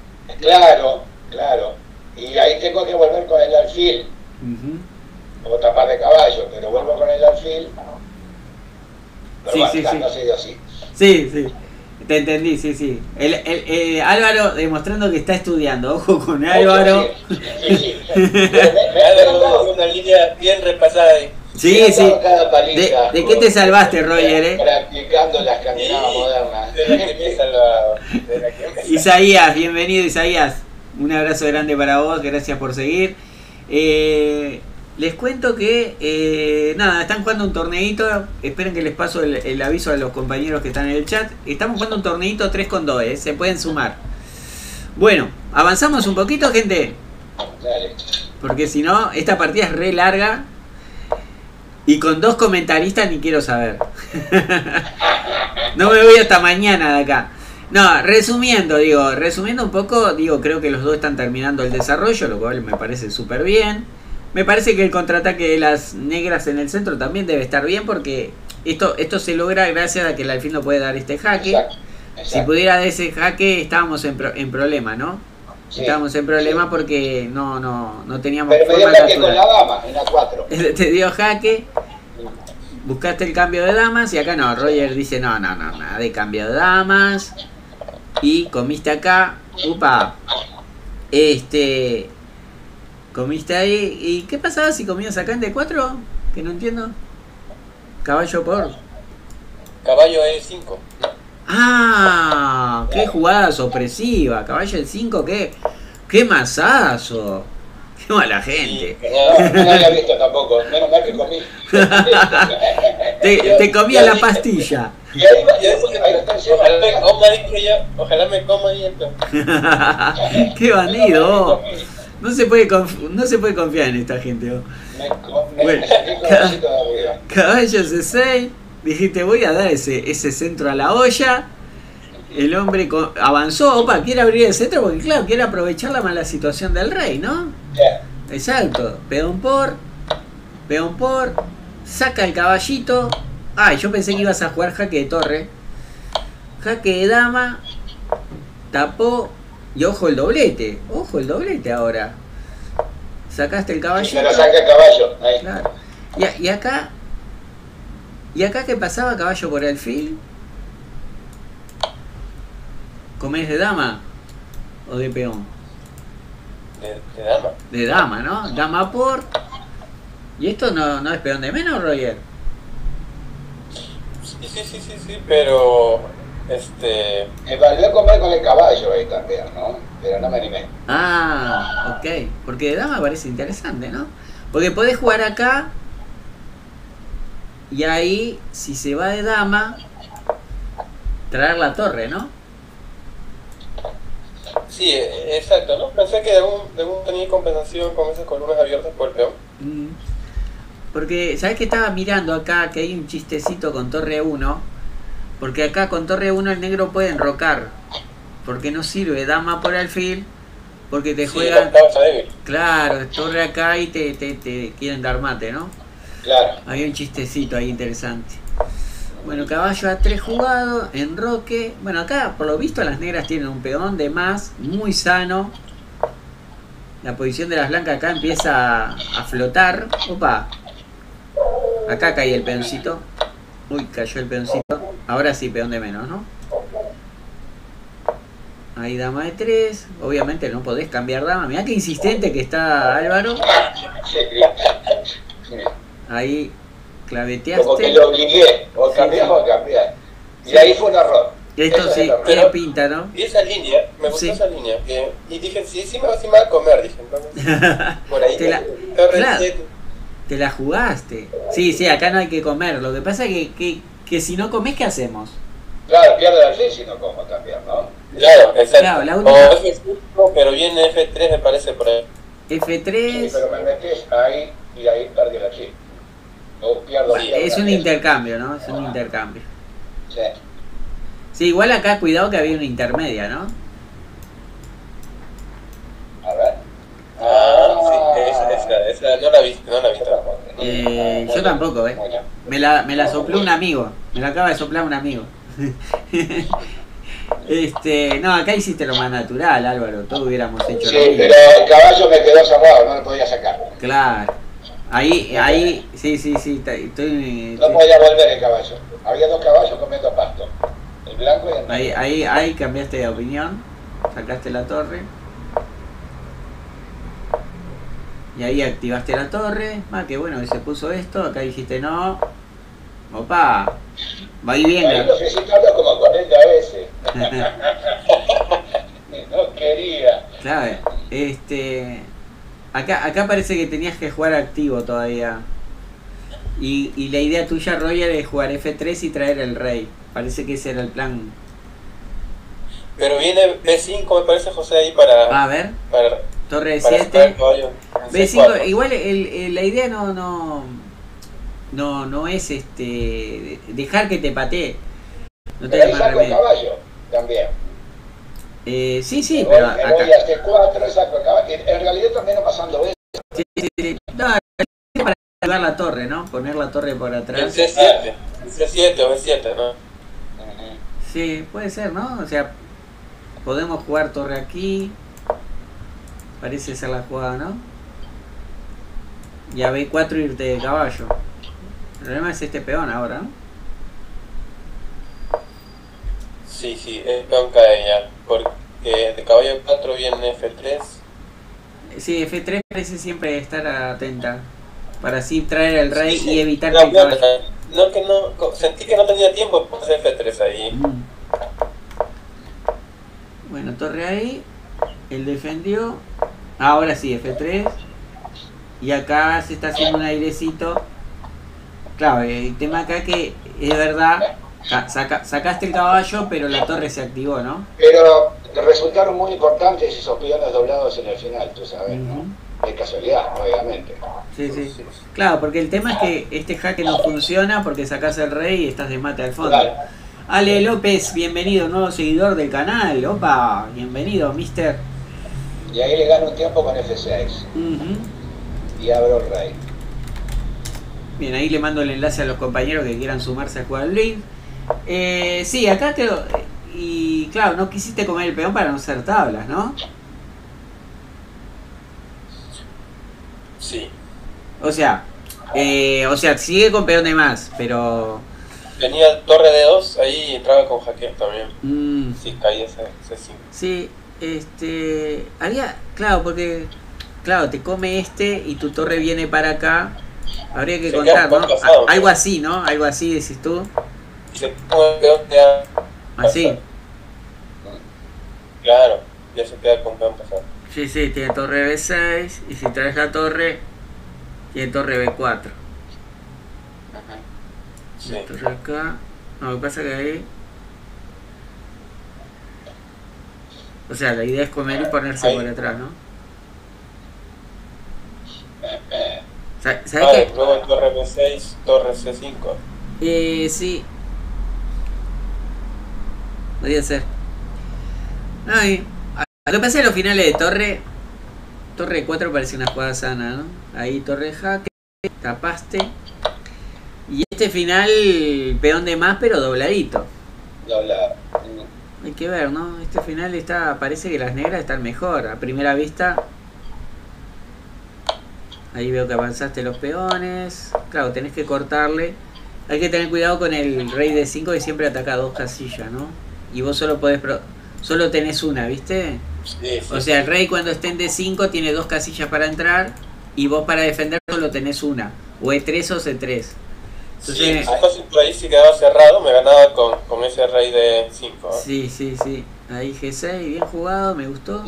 Claro, claro. Y ahí tengo que volver con el alfil, Ujú. o tapar de caballo, pero vuelvo con el alfil. Pero Sí, bueno, sí, está, sí. no se dio así. Sí, sí. Te entendí, sí, sí. El, el, eh, Álvaro demostrando que está estudiando. Ojo con Álvaro. Sí, sí, sí. Me- me- me- Algo, una línea bien repasada ahí. Sí, me han sí. dado cada ¿De, paliza de qué te con- salvaste, Roger, eh? Practicando la escandinava moderna. De la que me he salvado. De la que me he Isaías, bienvenido Isaías. Un abrazo grande para vos, gracias por seguir. Eh, les cuento que, eh, nada, están jugando un torneito. Esperen que les paso el, el aviso a los compañeros que están en el chat. Estamos jugando un torneito tres con dos, eh, se pueden sumar. Bueno, avanzamos un poquito, gente. Dale. Porque si no, esta partida es re larga. Y con dos comentaristas ni quiero saber. No me voy hasta mañana de acá. No, resumiendo, digo, resumiendo un poco, digo, creo que los dos están terminando el desarrollo, lo cual me parece súper bien. Me parece que el contraataque de las negras en el centro también debe estar bien, porque esto, esto se logra gracias a que el alfil no puede dar este jaque. Exacto, Si exacto. pudiera dar ese jaque, estábamos en, pro- en problema, ¿no? Sí, Estábamos en problema sí. porque no, no, no teníamos Pero me dio forma de jaque con la capturar. dama en la cuatro. Te dio jaque, buscaste el cambio de damas y acá no, Roger dice no, no, no, nada de cambio de damas. Y comiste acá, upa, este, comiste ahí. ¿Y qué pasaba si comías acá en D cuatro? Que no entiendo. Caballo por... Caballo E cinco. Ah, qué jugada sorpresiva. Caballo el cinco, qué, qué masazo. Qué mala gente. No, no lo había visto tampoco. Menos mal que comí. Te, te comía la pastilla. Y ahí va, Y eso, ahí está el ojalá me tema. coma, dije yo. Ojalá me coma ahí entonces. Qué bandido. No se puede conf- no se puede confiar en esta gente. Oh. Me, co- me, Bueno, me saqué con cada- el de arriba. Caballo C seis. Dijiste, voy a dar ese, ese centro a la olla. El hombre co- avanzó. Opa, quiere abrir el centro porque, claro, quiere aprovechar la mala situación del rey, ¿no? Ya. Exacto. Peón por. Peón por. Saca el caballito. Ay, yo pensé que ibas a jugar jaque de torre. Jaque de dama. Tapó. Y ojo el doblete. Ojo el doblete ahora. Sacaste el caballito. Me lo saca el caballo. Ahí. Claro. Y, a- y acá. ¿Y acá qué pasaba, caballo por alfil? ¿Comés de dama o de peón? De, de dama. De dama, ¿no? Dama por... ¿Y esto no, no es peón de menos, Roger? Sí, sí, sí, sí, sí, pero. Este. Me valió comer con el caballo ahí también, ¿no? Pero no me animé. Ah, ok. Porque de dama parece interesante, ¿no? Porque podés jugar acá... Y ahí, si se va de dama... Traer la torre, ¿no? Sí, eh, exacto, ¿no? Pensé que de algún, de algún tenía compensación con esas columnas abiertas por el peón. Mm. Porque, ¿sabes que estaba mirando acá que hay un chistecito con torre uno? Porque acá con torre uno el negro puede enrocar. Porque no sirve dama por alfil. Porque te Sí, juegan... la estaba débil. Claro, torre acá y te, te, te quieren dar mate, ¿no? Claro. Hay un chistecito ahí interesante. Bueno, caballo a tres jugado, enroque. Bueno, acá por lo visto las negras tienen un peón de más, muy sano. La posición de las blancas acá empieza a, a flotar. Opa. Acá cae el peoncito. Uy, cayó el peoncito. Ahora sí, peón de menos, ¿no? Ahí dama de tres. Obviamente no podés cambiar dama. Mirá qué insistente que está Álvaro. Sí. Sí. Ahí Como que claveteaste. lo obligué. O cambiar o cambiar. Y ahí fue un error. Esto Eso es sí, el error. tiene pinta, ¿no? Y esa línea, me gustó Sí. esa línea. Que, y dije, sí, sí me, va- sí me va a comer, dije. Entonces, por ahí. Te la- Torre claro. siete. Te la jugaste. Sí, sí, acá no hay que comer. Lo que pasa es que, que, que si no comés, ¿qué hacemos? Claro, pierde el alfil si no como también, ¿no? Claro, exacto. Claro, la O única- F cinco, pero viene F tres, me parece por ahí. F Sí, tres pero me metes ahí y ahí perdí el alfil. O pierdo, pierdo es un el alfil. intercambio, ¿no? Es un intercambio. Sí. Sí, igual acá cuidado que había una intermedia, ¿no? A ver. Ah, sí, esa, esa, esa, no la viste, no la viste. Eh, yo tampoco, ¿eh? Me la, me la sopló un amigo. Me la acaba de soplar un amigo. Este, no, acá hiciste lo más natural, Álvaro. Todos hubiéramos hecho lo Sí, mismo. pero el caballo me quedó cerrado, no lo podía sacar. Claro. Ahí, ahí, sí, sí, sí, estoy... estoy no podía volver el caballo. Había dos caballos comiendo pasto. El blanco y el negro. ahí, ahí, ahí cambiaste de opinión, sacaste la torre. Y ahí activaste la torre. Ah, qué bueno que se puso esto. Acá dijiste no. Opa, va ahí bien. Ahí lo felicitando como cuarenta veces. No quería. Claro, este... Acá, acá parece que tenías que jugar activo todavía. Y, y la idea tuya, Roger, es jugar F tres y traer el rey. Parece que ese era el plan. Pero viene B cinco, me parece, José, ahí para... A ver, para torre para siete. sacar el caballo en B C cinco, cuatro. igual el, el- la idea no, no, no, no es este dejar que te patee. No te Pero ahí da más saco el remedio. caballo también. Eh, sí, sí, me pero voy, me acá. voy a C cuatro y saco el caballo. En realidad también no pasando eso. Sí, sí, sí. No, es para activar la torre, ¿no? Poner la torre por El atrás. C siete, el C siete o B siete, ¿no? Sí, puede ser, ¿no? O sea, podemos jugar torre aquí. Parece ser la jugada, ¿no? Y a B cuatro irte de caballo. El problema es este peón ahora, ¿no? Sí, sí, el peón cae ya. Porque de caballo cuatro viene F tres. Sí, F tres parece siempre estar atenta. Para así traer el rey Sí, sí. y evitar No, que el bueno, caballo... no, que no, co- sentí que no tenía tiempo para hacer F tres ahí. Mm. Bueno, torre ahí. Él defendió. Ahora sí, F tres. Y acá se está haciendo un airecito. Claro, el tema acá que es verdad. ca- saca- sacaste el caballo, pero la torre se activó, ¿no? Pero resultaron muy importantes esos peones doblados en el final, tú sabes, ¿no? Ujú. Es casualidad, obviamente. Sí, sí. Claro, porque el tema es que este jaque no funciona porque sacás el rey y estás de mate al fondo. Claro. Ale López, bienvenido, nuevo seguidor del canal. Opa, bienvenido, mister. Y ahí le gano un tiempo con F seis. Ujú. Y abro el rey. Bien, ahí le mando el enlace a los compañeros que quieran sumarse a jugar al Blitz. Eh, sí, acá creo... Y claro, no quisiste comer el peón para no hacer tablas, ¿no? Sí. O sea, eh, o sea, sigue con peón de más, pero... Tenía torre de dos, ahí entraba con jaque también. mm, Sí, caía ese C cinco. sí, este... Haría... Claro, porque... Claro, te come este y tu torre viene para acá. Habría que Se contar, queda ¿no? pasado, A- Algo así, ¿no? Algo así, decís tú. Y se pone el peón ya. Así. Claro, ya se queda con peón pasado. Sí, sí, tiene torre B seis. Y si traes la torre, tiene torre B cuatro. Sí. La torre acá. No, lo que pasa que ahí... O sea, la idea es comer y ponerse Ahí. por atrás, ¿no? Sa- ¿Sabes Vale, qué? luego torre B seis, torre C cinco. Eh, sí. Podría ser. No, y- a- lo que pasa es que los finales de torre... Torre cuatro parece una jugada sana, ¿no? Ahí torre jaque, tapaste. Y este final, peón de más, pero dobladito. Doblado. Hay que ver, ¿no? Este final está... Parece que las negras están mejor. A primera vista... Ahí veo que avanzaste los peones. Claro, tenés que cortarle. Hay que tener cuidado con el rey de cinco que siempre ataca dos casillas, ¿no? Y vos solo podés... Pro... Solo tenés una, ¿viste? Sí, sí. O sea, el rey cuando esté en D cinco tiene dos casillas para entrar. Y vos para defender solo tenés una. O E tres o C tres. Sí, Entonces... si fácil por ahí si quedaba cerrado, me ganaba con, con ese rey de cinco. ¿eh? Sí, sí, sí. Ahí G seis, bien jugado, me gustó.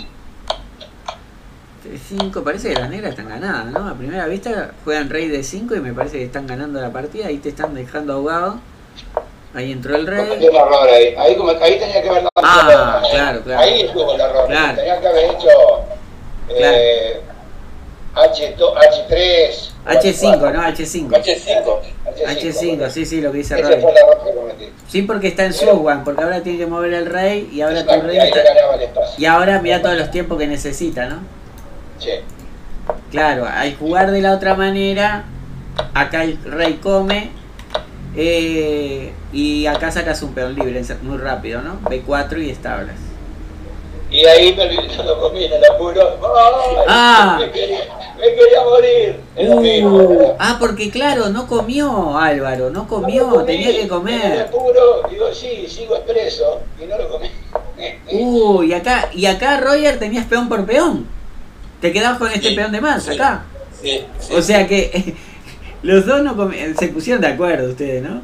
T cinco, parece que las negras están ganadas, ¿no? A primera vista juegan rey de cinco y me parece que están ganando la partida. Ahí te están dejando ahogado. Ahí entró el Cometí rey. un error ahí. Ahí, como- ahí tenía que haber dado. Ah, claro, claro. Ahí estuvo el error. Claro. Tenía que haber hecho eh, H tres. H cinco, ¿no? H cinco. H cinco. H cinco, sí, sí, lo que dice Ese fue Roy. el error que cometí. Sí, porque está en Suwan, porque ahora tiene que mover el rey y ahora tu Exacto, rey y ahí le está... ganaba el espacio. Y ahora mira todos los tiempos que necesita, ¿no? Sí. Claro, al jugar de la otra manera, acá el rey come eh, y acá sacas un peón libre muy rápido, ¿no? B cuatro y establas. Y ahí me, lo comí en el apuro. ¡Ay! Ah. Me quería, me quería morir. Es lo mismo. Uh, ah, porque claro, no comió Álvaro, no comió, No lo comí, tenía que en el comer. apuro, digo, sí, sigo expreso y no lo comí. Uh, y acá, y acá Roger tenías peón por peón. Te quedabas con este Sí, peón de más, sí. acá. Sí, sí. O sea que los dos no comi- se pusieron de acuerdo ustedes, ¿no?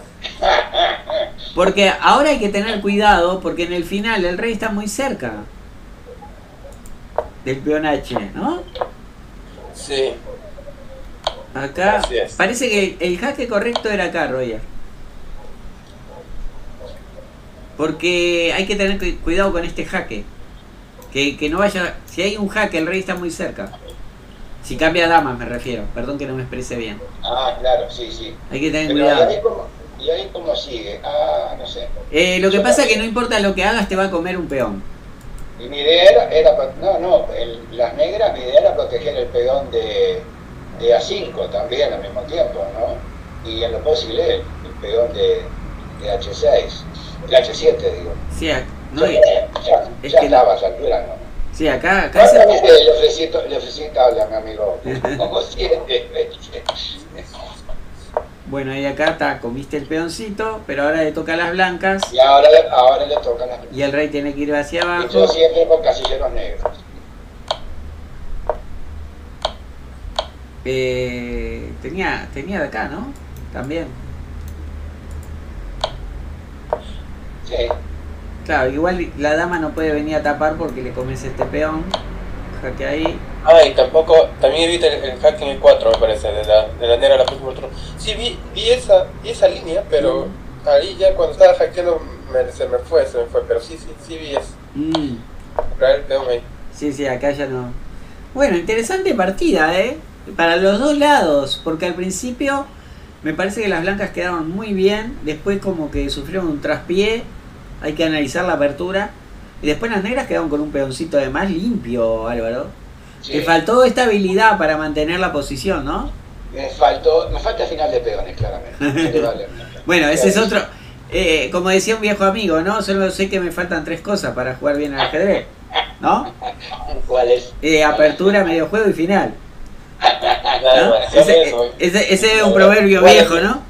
Porque ahora hay que tener cuidado porque en el final el rey está muy cerca del peón H, ¿no? Sí. Acá Así es. parece que el, el jaque correcto era acá, Roger. Porque hay que tener cu- cuidado con este jaque. Que, que no vaya... Si hay un jaque, el rey está muy cerca. Si cambia damas me refiero. Perdón que no me expresé bien. Ah, claro, sí, sí. Hay que tener Pero ¿y cuidado. ahí cómo, y ahí cómo sigue? Ah, no sé. Eh, lo que pasa es que no importa lo que hagas, te va a comer un peón. Y mi idea era, era pro- no, no, el- las negras, mi idea era proteger el peón de, de A cinco también al mismo tiempo, ¿no? Y en lo posible el, el peón de, de H seis, de H siete, digo. Sí, ac- no, ya y- ya, es ya que- estaba a esa altura, ¿no? sí, acá, acá se- ¿Cuántas veces le ofrecí, to- le ofrecí tabla a mi amigo? Como siete veces. Bueno, y acá está, comiste el peoncito, pero ahora le toca a las blancas Y ahora, le- ahora le tocan las y el rey tiene que ir hacia Y yo abajo. siempre con casilleros negros. Eh, tenía, tenía de acá, ¿no? También. Sí. Claro, igual la dama no puede venir a tapar porque le comes este peón. Jaque ahí. Ah, y tampoco, también vi el, el hack en el cuatro, me parece, de la, de la negra a la próxima turno. Sí, vi, vi esa, vi esa línea, pero ahí ya cuando estaba hackeando me, se me fue, se me fue, pero sí, sí, sí vi eso. Mm, Traer el peón ahí. sí, sí, acá ya no. Bueno, interesante partida, ¿eh? Para los dos lados, porque al principio me parece que las blancas quedaron muy bien, después como que sufrieron un traspié, hay que analizar la apertura, y después las negras quedaron con un peoncito de más limpio, Álvaro. Sí. Te faltó estabilidad para mantener la posición, ¿no? Me faltó, me falta final de peones, claramente. Indudablemente. Bueno, ese es otro, eh, como decía un viejo amigo, ¿no? Solo sé que me faltan tres cosas para jugar bien al ajedrez, ¿no? ¿Cuál es? Eh, apertura, medio juego y final. Nada ¿no? más, Ese, solo eso. ese- ese es un proverbio viejo, ¿no?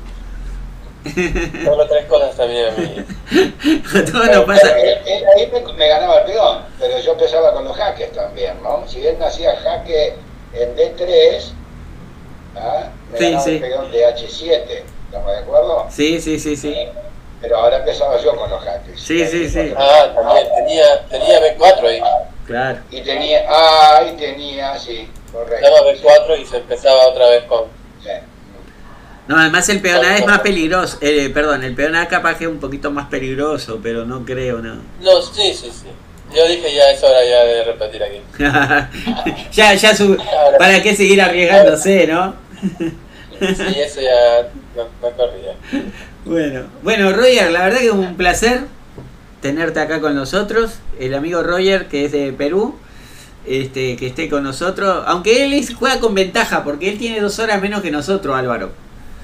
Solo tres cosas también a mí. A todos nos pasa. Eh, eh, Ahí me, me ganaba el peón, pero yo empezaba con los jaques también, ¿no? Si él me hacía jaque en D tres, ¿ah? Me Sí, ganaba sí. el peón de H siete, ¿estamos de acuerdo? Sí, sí, sí, sí. Pero ahora empezaba yo con los jaques. Sí, sí, sí. Ah, también, tenía, tenía B cuatro ahí. Claro. Y tenía, ah, y tenía, sí, correcto. Daba B cuatro y se empezaba otra vez con... Sí. No, además el peón A es más peligroso. Eh, perdón, el peón A capaz que es un poquito más peligroso, pero no creo, no. No, sí, sí, sí. Yo dije ya es hora ya de repetir aquí. ya, ya su... ¿Para qué seguir arriesgándose, no? Sí, eso ya no, no corría. Bueno, bueno, Roger, la verdad que es un placer tenerte acá con nosotros. El amigo Roger, que es de Perú, este, que esté con nosotros. Aunque él es- juega con ventaja, porque él tiene dos horas menos que nosotros, Álvaro.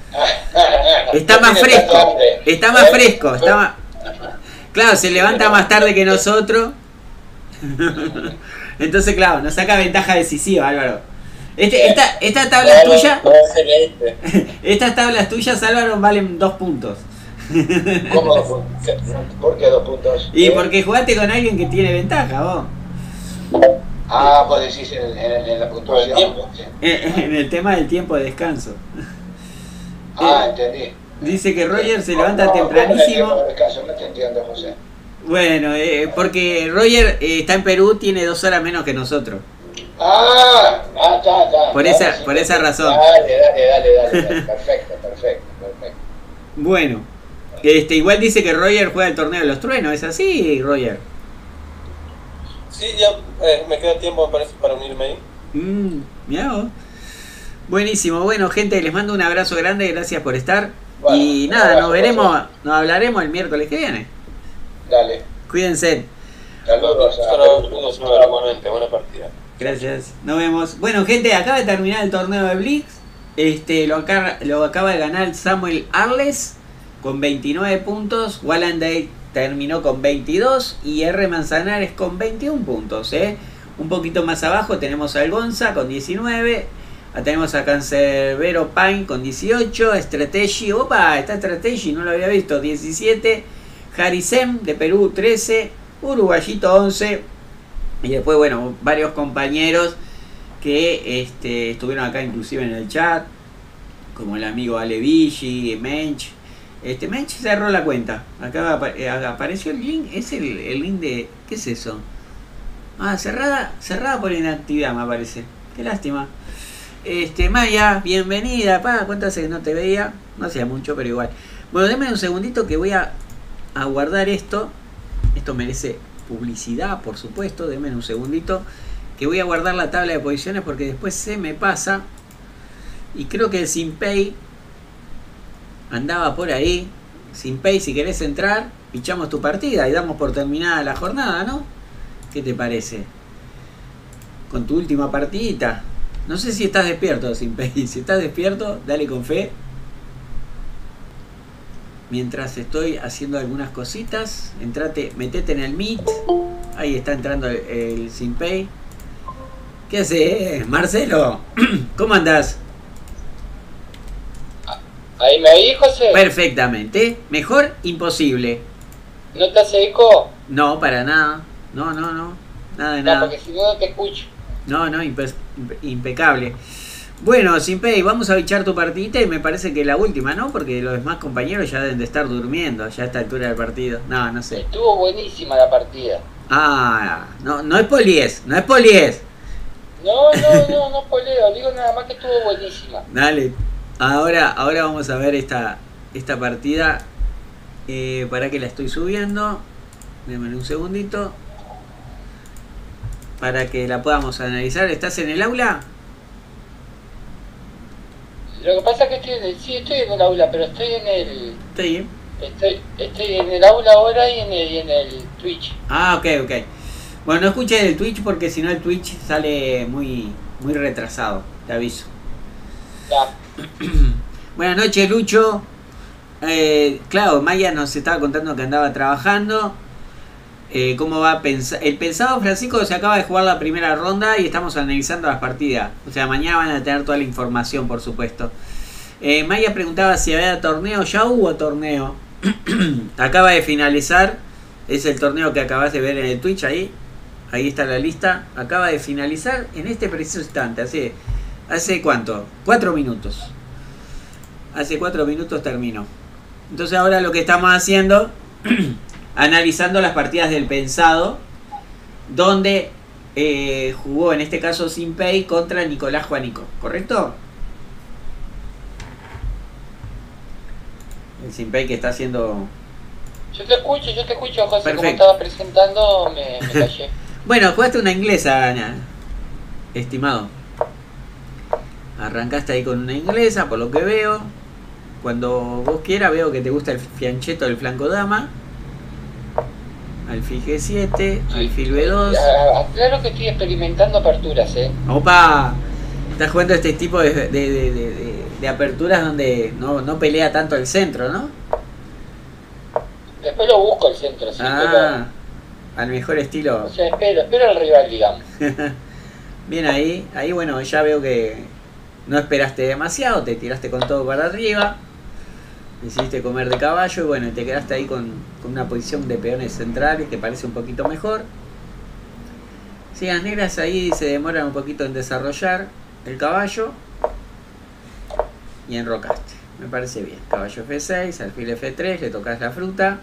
Está No más tiene fresco, tanta hambre. está más fresco, está más... Claro, se levanta más tarde que nosotros. Entonces, claro, nos saca ventaja decisiva, Álvaro. Este, esta, esta tabla es tuya, No, no, excelente. estas tablas tuyas, Álvaro, valen dos puntos. ¿Cómo dos puntos? ¿Por qué dos puntos? Y ¿Eh? porque jugaste con alguien que tiene ventaja, vos. Ah, vos decís en, en, en la puntuación. tiempo. Sí. En en el tema del tiempo de descanso. Ah, entendí. Dice que Roger se No, levanta no, ¿cómo en el tiempo tempranísimo. de descanso? No te entiendo, José. Bueno, eh, porque Roger eh, está en Perú, tiene dos horas menos que nosotros. Ah, ah, está, está. Por Ahora esa- sí por te- esa razón. Dale, dale, dale, dale, dale. Perfecto, perfecto, perfecto. Bueno, este igual dice que Roger juega el torneo de los truenos, ¿es así, Roger? Sí, ya eh, me queda tiempo, me parece, para unirme ahí. Mm, mirá vos. Buenísimo, bueno gente, les mando un abrazo grande, gracias por estar. Bueno, Y un nada, abrazo, nos veremos, José. nos hablaremos el miércoles que viene. Dale. Cuídense. Saludos a Saludos, igualmente, buena partida. Gracias, nos vemos. Bueno gente, acaba de terminar el torneo de Blitz. Este, lo, acaba, lo acaba de ganar Samuel Arles con veintinueve puntos. Wallenday terminó con veintidós y R. Manzanares con veintiún puntos. ¿eh? Un poquito más abajo tenemos al Gonza con diecinueve. Tenemos a Cancerbero Pain con dieciocho. Strategy, opa, está Strategy, no lo había visto, diecisiete. Harisem de Perú, trece. Uruguayito, once. Y después, bueno, varios compañeros que este, estuvieron acá inclusive en el chat, como el amigo Ale Viggi, Mench. Este, Mench cerró la cuenta. Acá apareció el link, es el, el link de... ¿Qué es eso? Ah, cerrada, cerrada por inactividad me parece. Qué lástima. Este, Maya, bienvenida. Pa, ¿cuánto hace que no te veía? No hacía mucho, pero igual. Bueno, denme un segundito que voy a, a guardar esto. Esto merece publicidad, por supuesto. Denme un segundito que voy a guardar la tabla de posiciones porque después se me pasa. Y creo que el Simpay andaba por ahí. Simpay, si querés entrar, pichamos tu partida y damos por terminada la jornada, ¿no? ¿Qué te parece? Con tu última partidita. No sé si estás despierto, Simpay. Si estás despierto, dale con fe. Mientras estoy haciendo algunas cositas, entrate, metete en el Meet. Ahí está entrando el, el Simpay. ¿Qué haces, Marcelo? ¿Cómo andás? ¿Ahí me oí, José? Perfectamente. Mejor imposible. ¿No te hace eco? No, para nada. No, no, no. Nada de No, nada. porque si no, no te escucho. No, no, impe impe impecable. Bueno, Simpay, vamos a bichar tu partidita y me parece que la última, ¿no? Porque los demás compañeros ya deben de estar durmiendo ya a esta altura del partido. No, no sé. Estuvo buenísima la partida. Ah, no, no es poliés, no es poliés. No, no, no, no poleo, digo nada más que estuvo buenísima. Dale, ahora, ahora vamos a ver esta, esta partida. Eh, para que la estoy subiendo. Déjame un segundito. Para que la podamos analizar. ¿Estás en el aula? Lo que pasa es que estoy en el, sí, estoy en el aula, pero estoy en el... Estoy bien. Estoy, estoy en el aula ahora y en el, y en el Twitch. Ah, ok, ok. Bueno, no escuches el Twitch porque si no el Twitch sale muy, muy retrasado, te aviso. Ya. Buenas noches, Lucho. Eh, claro, Maya nos estaba contando que andaba trabajando. Eh, ¿Cómo va a pensar? El pensado Francisco se acaba de jugar la primera ronda y estamos analizando las partidas. O sea, mañana van a tener toda la información, por supuesto. Eh, Maya preguntaba si había torneo. Ya hubo torneo. Acaba de finalizar. Es el torneo que acabas de ver en el Twitch ahí. Ahí está la lista. Acaba de finalizar en este preciso instante. Hace, ¿hace cuánto? Cuatro minutos. Hace cuatro minutos terminó. Entonces ahora lo que estamos haciendo, analizando las partidas del pensado, donde eh, jugó en este caso Simpay contra Nicolás Juanico, ¿correcto? El Simpay que está haciendo... Yo te escucho, yo te escucho, José. Perfecto. Como estaba presentando, me, me callé. Bueno, jugaste una inglesa, Ana, estimado. Arrancaste ahí con una inglesa, por lo que veo. Cuando vos quieras, veo que te gusta el fiancheto del flanco dama. Alfil G siete, Sí. alfil B dos. Ah, claro que estoy experimentando aperturas, ¿eh? Opa, estás jugando este tipo de, de, de, de, de, de aperturas donde no, no pelea tanto el centro, ¿no? Después lo busco el centro, sí, Ah, al mejor pero... estilo. O sea, espero, espero al rival, digamos. Bien ahí, ahí bueno, ya veo que no esperaste demasiado, te tiraste con todo para arriba. Decidiste comer de caballo y bueno, te quedaste ahí con, con una posición de peones centrales que parece un poquito mejor. Sí, las negras ahí se demoran un poquito en desarrollar el caballo. Y enrocaste. Me parece bien. Caballo F seis, alfil F tres, le tocas la fruta.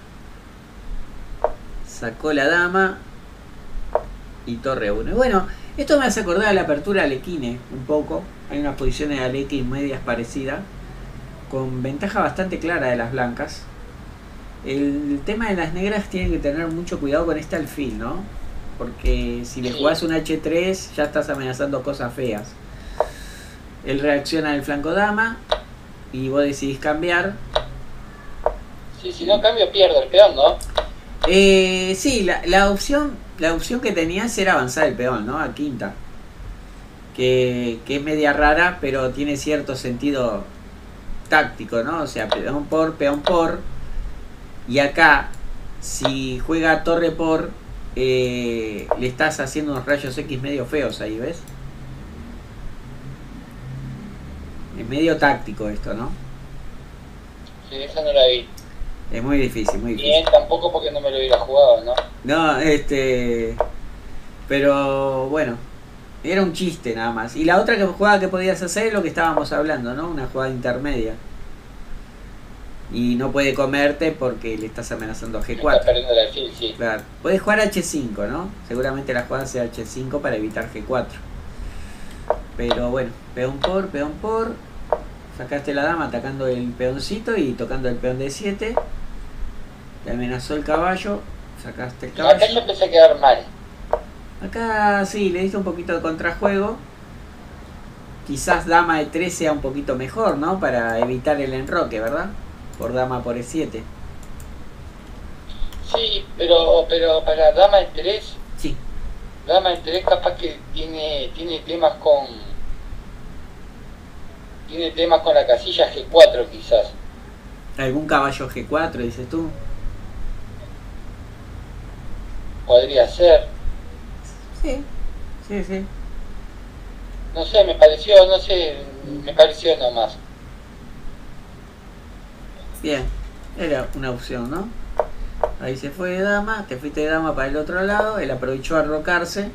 Sacó la dama. Y torre uno. Y bueno, esto me hace acordar a la apertura Alequine un poco. Hay unas posiciones de Alequine medias parecidas, con ventaja bastante clara de las blancas. El tema de las negras tienen que tener mucho cuidado con este alfil, ¿no? Porque si le jugás un H tres ya estás amenazando cosas feas. Él reacciona al flanco dama y vos decidís cambiar. Sí, si no cambio pierdo el peón, ¿no? Eh, sí, la, la opción la opción que tenías era avanzar el peón, ¿no? A quinta. Que, que es media rara, pero tiene cierto sentido táctico, ¿no? O sea, peón por, peón por. Y acá, si juega torre por, eh, le estás haciendo unos rayos X medio feos ahí, ¿ves? Es medio táctico esto, ¿no? Sí, esa no la vi. Es muy difícil, muy difícil. Bien, tampoco porque no me lo hubiera jugado, ¿no? No, este... Pero bueno, era un chiste nada más. Y la otra que jugada que podías hacer es lo que estábamos hablando, ¿no? Una jugada intermedia. Y no puede comerte porque le estás amenazando a G cuatro. Está perdiendo el alfil, sí. Claro. Puedes jugar H cinco, ¿no? Seguramente la jugada sea H cinco para evitar G cuatro. Pero bueno, peón por, peón por. Sacaste la dama atacando el peoncito y tocando el peón de siete. Te amenazó el caballo. Sacaste el caballo. Acá yo empecé a quedar mal. Acá sí, le diste un poquito de contrajuego. Quizás dama de tres sea un poquito mejor, ¿no? Para evitar el enroque, ¿verdad? Por dama por E siete. Sí, pero pero para dama de tres, Sí. dama de tres capaz que tiene tiene temas con tiene temas con la casilla G cuatro quizás. ¿Algún caballo G cuatro, dices tú? Podría ser. Sí, sí, sí. No sé, me pareció, no sé, me pareció nomás. Bien, era una opción, ¿no? Ahí se fue de dama, te fuiste de dama para el otro lado, él aprovechó a arrocarse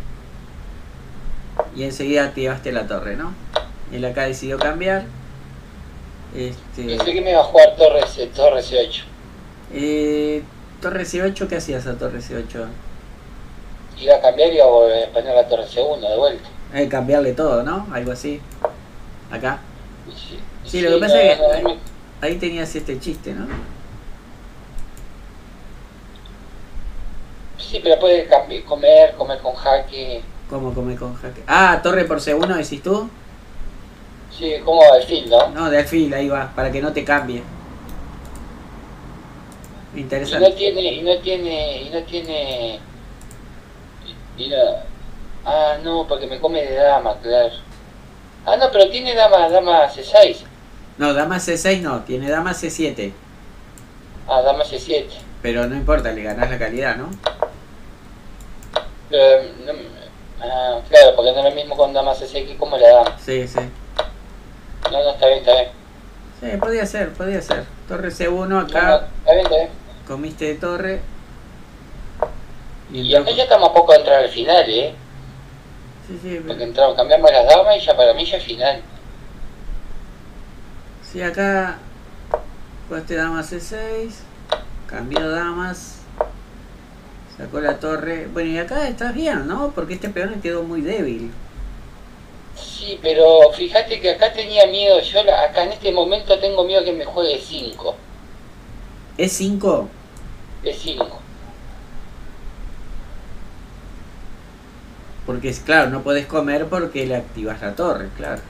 y enseguida activaste la torre, ¿no? Él acá decidió cambiar. Este, Pensé que me iba a jugar torre, C- torre C ocho. eh, torre C ocho, ¿qué hacías a torre C ocho? Iba a cambiar y iba a volver a poner la torre C uno de vuelta. Eh, cambiarle todo, ¿no? Algo así. Acá. Sí, Sí, lo que pasa es que no, ahí, no, ahí tenías este chiste, ¿no? sí, pero puede cambi- comer, comer con jaque. ¿Cómo come con jaque? Ah, torre por C uno, decís tú. Sí, como alfil, ¿no? No, de alfil, ahí va, para que no te cambie. Y no Interesante. tiene, y no tiene, y no tiene... y no- ah, no, porque me come de dama, claro. Ah, no, pero tiene dama, dama C seis. No, dama C seis no, tiene dama C siete. Ah, dama C siete. Pero no importa, le ganás la calidad, ¿no? Pero, no, ah, claro, porque no es lo mismo con dama C seis que como la dama. Sí, sí. No, no, está bien, está bien. Sí, podía ser, podía ser. Torre C uno No, acá, no, está bien, está bien. comiste de torre. Y Y acá entró- ya estamos a poco de entrar al final, ¿eh? Sí, sí, Porque pero- entramos, cambiamos las damas y ya para mí ya es final. sí, acá jugaste dama C seis, cambió damas, sacó la torre. Bueno, y acá estás bien, ¿no? Porque este peón quedó muy débil. Sí, pero fíjate que acá tenía miedo, yo la- acá en este momento tengo miedo que me juegue cinco. E cinco, E cinco. porque es claro, no podés comer porque le activas la torre, claro.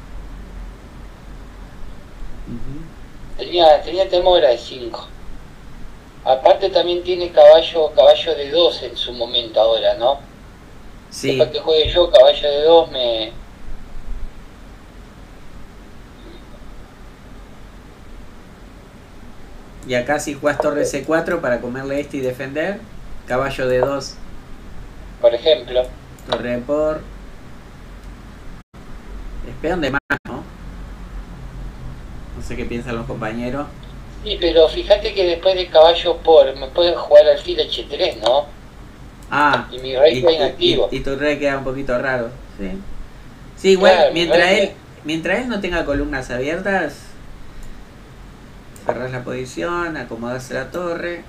Ujú. Tenía, tenía temor a E cinco. Aparte también tiene caballo, caballo de dos en su momento ahora, ¿no? Sí, Después que juegue yo, caballo de dos me... y acá si jugás torre C cuatro para comerle este y defender, caballo de dos, Por ejemplo. torre por... Es peón de más, ¿no? No sé qué piensan los compañeros. Sí, pero fíjate que después de caballo por me puede jugar alfil H tres, ¿no? Ah, Y mi rey y, está y- inactivo. y- y tu rey queda un poquito raro, sí. Sí, igual, Claro, mientras mi rey- él, mientras él no tenga columnas abiertas, cerrás la posición, acomodás la torre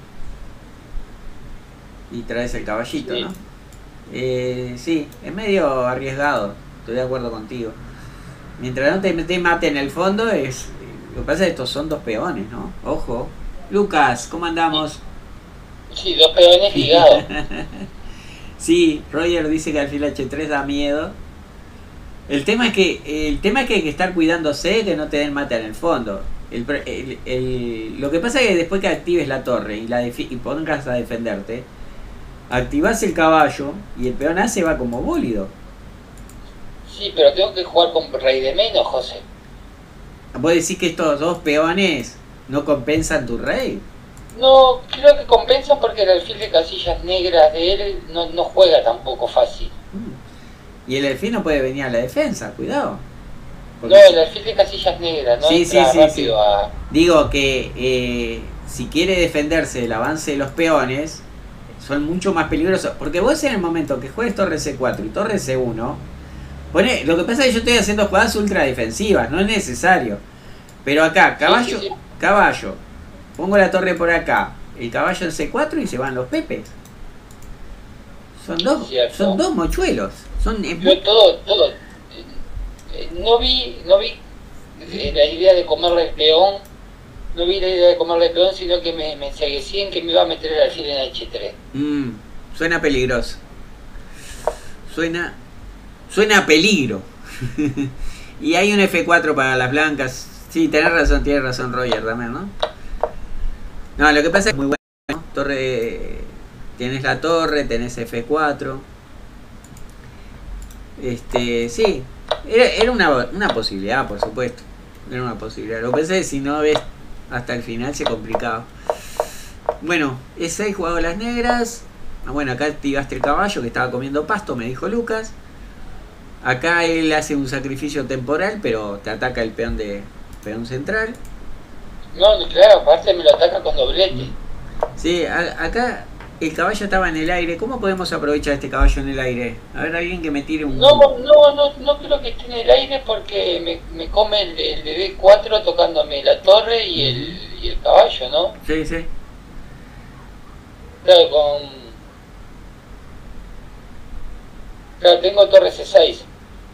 y traes el caballito, Sí. ¿no? Eh, sí, es medio arriesgado, estoy de acuerdo contigo. Mientras no te, te mate en el fondo, es lo que pasa es que estos son dos peones, ¿no? Ojo. Lucas, ¿cómo andamos? Sí, dos peones ligados. Sí, Roger dice que alfil H tres da miedo. El tema es que el tema es que hay que estar cuidándose que no te den mate en el fondo. El, pre- el- el- lo que pasa es que después que actives la torre y la defi- y pongas a defenderte, activás el caballo y el peón A se va como bólido. Sí, pero tengo que jugar con rey de menos, José. Vos decís que estos dos peones no compensan tu rey. No, creo que compensa porque el alfil de casillas negras de él no, no juega tampoco fácil. Y el alfil no puede venir a la defensa, cuidado. Porque no, el alfil de casillas negras, no sí, entra sí, sí, rápido sí. a... Digo que eh, si quiere defenderse del avance de los peones, son mucho más peligrosos. Porque vos en el momento que juegues torre ce cuatro y torre ce uno, pone, lo que pasa es que yo estoy haciendo jugadas ultra defensivas, no es necesario. Pero acá, caballo, sí, sí, sí. caballo, pongo la torre por acá, el caballo en ce cuatro y se van los pepes. Son dos, Cierto. son dos mochuelos. Son Yo todo, todo. Eh, no vi, no vi eh, la idea de comerle el peón, no vi la idea de comerle el peón, sino que me, me enseguecí en que me iba a meter el alfil en hache tres. Mm, suena peligroso. Suena, suena a peligro. Y hay un efe cuatro para las blancas. Sí, tenés razón, tienes razón Roger también, ¿no? No, lo que pasa es que muy bueno, ¿no? Torre, tienes la torre, tenés efe cuatro. Este, sí, era, era una, una posibilidad, por supuesto. Era una posibilidad. Lo que pasa es que si no ves hasta el final se complicaba. Bueno, e seis jugado las negras. Bueno, acá activaste el caballo que estaba comiendo pasto, me dijo Lucas. Acá él hace un sacrificio temporal, pero te ataca el peón de peón central. No, claro, aparte me lo ataca con doblete. Sí, a, acá el caballo estaba en el aire. ¿Cómo podemos aprovechar este caballo en el aire? A ver, alguien que me tire un... No, no, no, no creo que esté en el aire porque me, me come el, el de be cuatro tocándome la torre y el, y el caballo, ¿no? Sí, sí. Claro, con... Claro, tengo torre ce seis.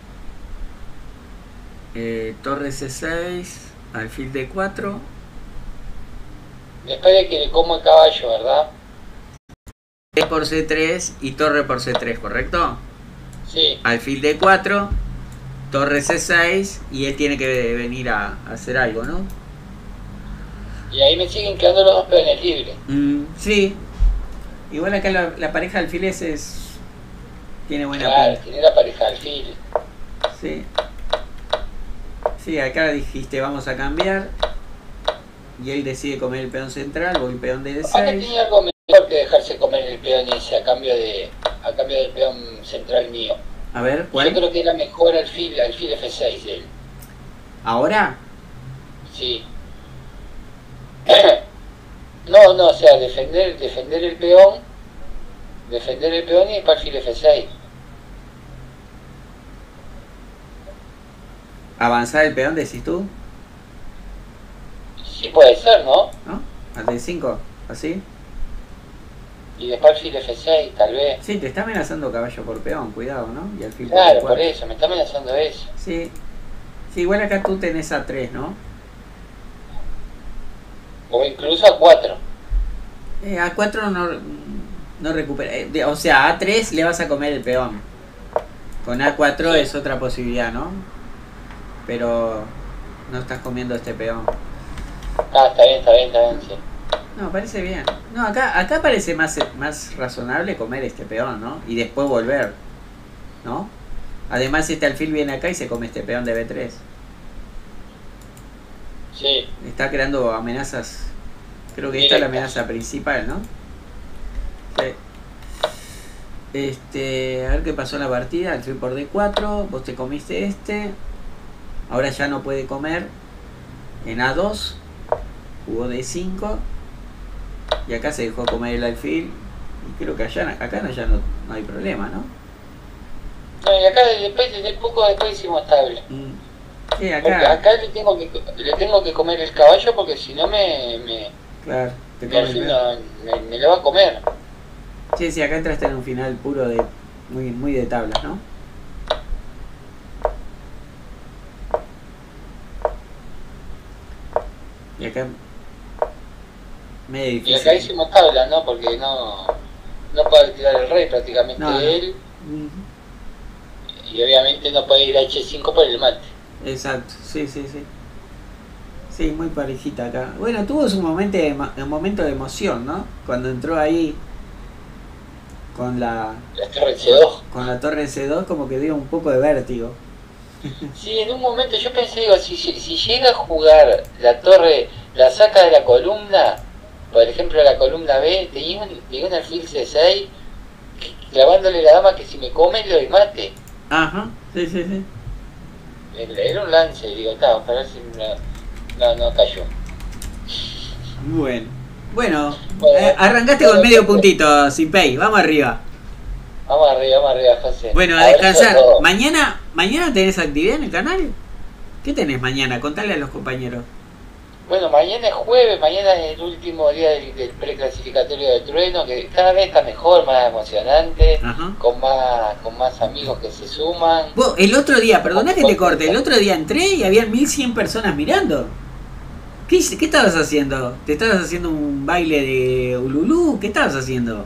Eh, torre ce seis, alfil de cuatro. Después de que le como el caballo, ¿verdad? Por ce tres y torre por ce tres, ¿correcto? Sí. Alfil de cuatro, torre ce seis y él tiene que venir a, a hacer algo, ¿no? Y ahí me siguen quedando los dos peones libres. Mm, sí. Igual acá la, la pareja alfiles es... tiene buena Claro, pinta. tiene la pareja alfil. Sí. Sí, acá dijiste vamos a cambiar. Y él decide comer el peón central o el peón de Acá seis. tenía algo mejor que dejarse comer el peón ese a cambio de a cambio del peón central mío. A ver, ¿cuál? Yo creo que era mejor alfil, alfil efe seis de él. ¿Ahora? Sí. No, no, o sea, defender, defender el peón, defender el peón y después alfil efe seis. ¿Avanzar el peón, decís tú? Sí puede ser, ¿no? ¿No? ¿Al de cinco? ¿Así? Y después alfil efe seis, tal vez. Sí, te está amenazando caballo por peón, cuidado, ¿no? Y alfil Claro, por por eso, me está amenazando eso. Sí. Sí, igual acá tú tenés a tres, ¿no? O incluso a cuatro. Eh, a cuatro no, no recupera. Eh, de, o sea, a a tres le vas a comer el peón. Con a cuatro sí. Es otra posibilidad, ¿no? Pero no estás comiendo este peón. Ah, está bien, está bien, está bien, sí. No, parece bien. No, acá acá parece más, más razonable comer este peón, ¿no? Y después volver, ¿no? Además este alfil viene acá y se come este peón de be tres. Sí. Está creando amenazas. Creo que esta es la amenaza principal, ¿no? Sí. Este, a ver qué pasó en la partida. Alfil por de cuatro. Vos te comiste este. Ahora ya no puede comer. En a dos. Jugó de cinco. Y acá se dejó comer el alfil. Y creo que allá, acá no, ya no, no hay problema, ¿no? No, y acá después, desde poco después hicimos estable. Mm. Sí, Porque acá. acá le tengo que le tengo que comer el caballo porque si no me, me, Claro, te me, come al el fin peón. no- me, me lo va a comer. Sí, sí, acá entraste en un final puro de. Muy, muy de tablas, ¿no? Y acá. Medio Y difícil. acá hicimos tabla, ¿no? Porque no no puede tirar el rey prácticamente No, no. él Ujú. y obviamente no puede ir a hache cinco por el mate. Exacto, sí, sí, sí. Sí, muy parejita acá. Bueno, tuvo su momento de, emo- un momento de emoción, ¿no? Cuando entró ahí con la La torre ce dos. con la torre ce dos como que dio un poco de vértigo. Sí, en un momento yo pensé, digo, si, si, si llega a jugar la torre, la saca de la columna por ejemplo, la columna B, tenía un, tenía un alfil C seis clavándole la dama que si me come lo mate. Ajá, sí, sí, sí. Era un lance, digo, está, ojalá si no, no, no cayó. Bueno, bueno, Bueno, eh, arrancaste bueno, con medio bueno. puntito, Simpey, vamos arriba. Vamos arriba, vamos arriba, José. Bueno, a Abrazo descansar. todos. ¿Mañana mañana tenés actividad en el canal? ¿Qué tenés mañana? Contale a los compañeros. Bueno, mañana es jueves, mañana es el último día del, del preclasificatorio de Trueno, que cada vez está mejor, más emocionante, Ajá. con más con más amigos que se suman. Vos, el otro día, perdona que te corte, el otro día entré y había mil cien personas mirando. ¿Qué, hice- ¿Qué estabas haciendo? ¿Te estabas haciendo un baile de Ululú? ¿Qué estabas haciendo?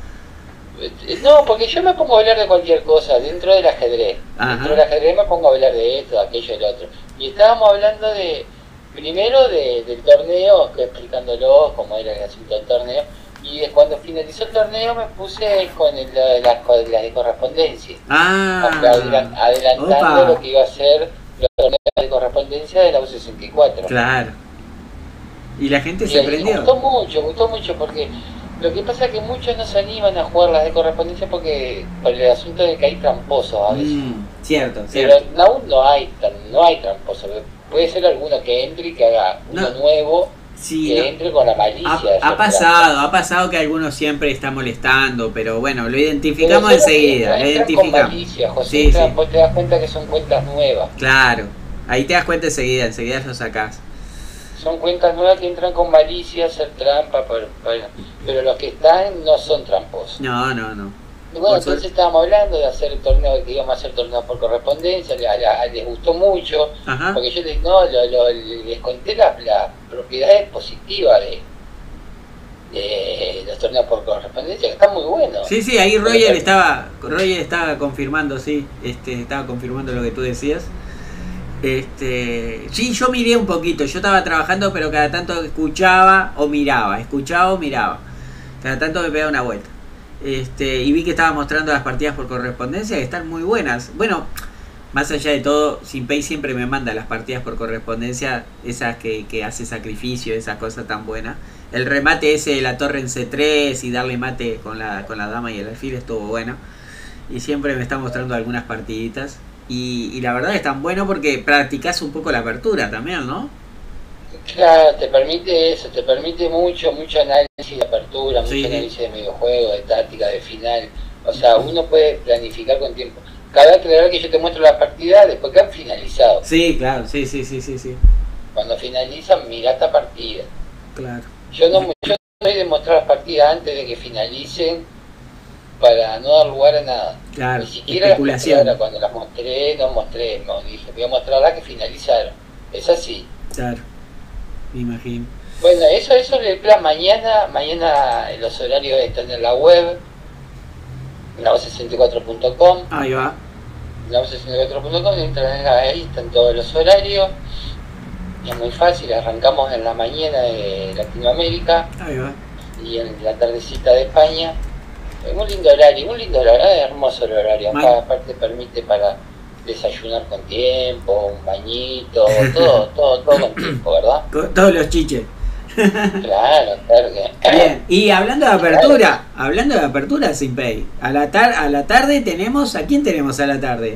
Eh, No, porque yo me pongo a hablar de cualquier cosa dentro del ajedrez. Ajá. Dentro del ajedrez me pongo a hablar de esto, de aquello, del otro. Y estábamos hablando de, primero de, del torneo, que explicándolo cómo era el asunto del torneo. Y de cuando finalizó el torneo me puse con el, la, la- con las de correspondencia. Ah, Adelan- adelantando opa. lo que iba a ser los torneos de correspondencia de la U sesenta y cuatro. Claro. Y la gente Y, se y prendió. gustó mucho, gustó mucho porque lo que pasa es que muchos no se animan a jugar las de correspondencia porque por el asunto de que hay tramposos a veces. Mm, cierto, Pero cierto. aún no hay tan- no hay tramposos. Puede ser alguno que entre y que haga uno No. nuevo Sí, que no. entre con la malicia. de Ha, hacer ha pasado, trampa. ha pasado que algunos siempre está molestando, pero bueno, lo Pero identificamos solo enseguida, entran- lo entran con identificamos. malicia, José, Sí, entran- sí. vos te das cuenta que son cuentas nuevas. Claro, ahí te das cuenta enseguida, enseguida lo sacás. Son cuentas nuevas que entran con malicia a hacer trampa, pero, pero, pero los que están no son tramposos. No, no, no. Y bueno, Por entonces suerte. estábamos hablando de hacer torneos, que íbamos a hacer torneos por correspondencia, le- a- a- les gustó mucho, Ajá. porque yo les, no, lo- lo- les conté las las propiedades positivas de, de los torneos por correspondencia, que están muy buenos. Sí, sí, ahí Roger estaba, Roger estaba confirmando, sí, este, estaba confirmando lo que tú decías. Este, sí, yo miré un poquito, yo estaba trabajando, pero cada tanto escuchaba o miraba, escuchaba o miraba. Cada tanto me pegaba una vuelta. Este, y vi que estaba mostrando las partidas por correspondencia que están muy buenas. Bueno, más allá de todo, Simpey siempre me manda las partidas por correspondencia, esas que, que hace sacrificio, esas cosas tan buenas. El remate ese de la torre en C tres y darle mate con la, con la dama y el alfil estuvo bueno. Y siempre me está mostrando algunas partiditas. Y, y la verdad es tan bueno porque practicás un poco la apertura también, ¿no? Claro, te permite eso, te permite mucho, mucho análisis de apertura, mucho Sí. análisis de videojuego, de táctica, de final. O sea, uno puede planificar con tiempo. Cabe aclarar que yo te muestro la partida después que han finalizado. Sí, claro, sí, sí, sí, sí, sí. Cuando finalizan, mirá esta partida. Claro. Yo no, yo no soy de mostrar las partidas antes de que finalicen para no dar lugar a nada. Claro, Ni siquiera las especulación. mostré, cuando las mostré, no mostré, no dije, voy a mostrar las que finalizaron. Es así. Claro, me imagino. Bueno, eso, eso es el plan. Mañana, mañana los horarios están en la web, en la voz sesenta y cuatro punto com. Ahí va. En la voz sesenta y cuatro punto com, entran ahí, están todos los horarios. Es muy fácil, arrancamos en la mañana de Latinoamérica Ahí va. y en la tardecita de España. Es un lindo horario, un lindo horario, es hermoso el horario. Mal. Acá aparte permite para desayunar con tiempo, un bañito, todo, todo, todo con tiempo, ¿verdad? Con todos los chiches. Claro, claro que. Bien. Y hablando de apertura, hablando de apertura, Simpey, a la tar a la tarde tenemos, ¿a quién tenemos a la tarde?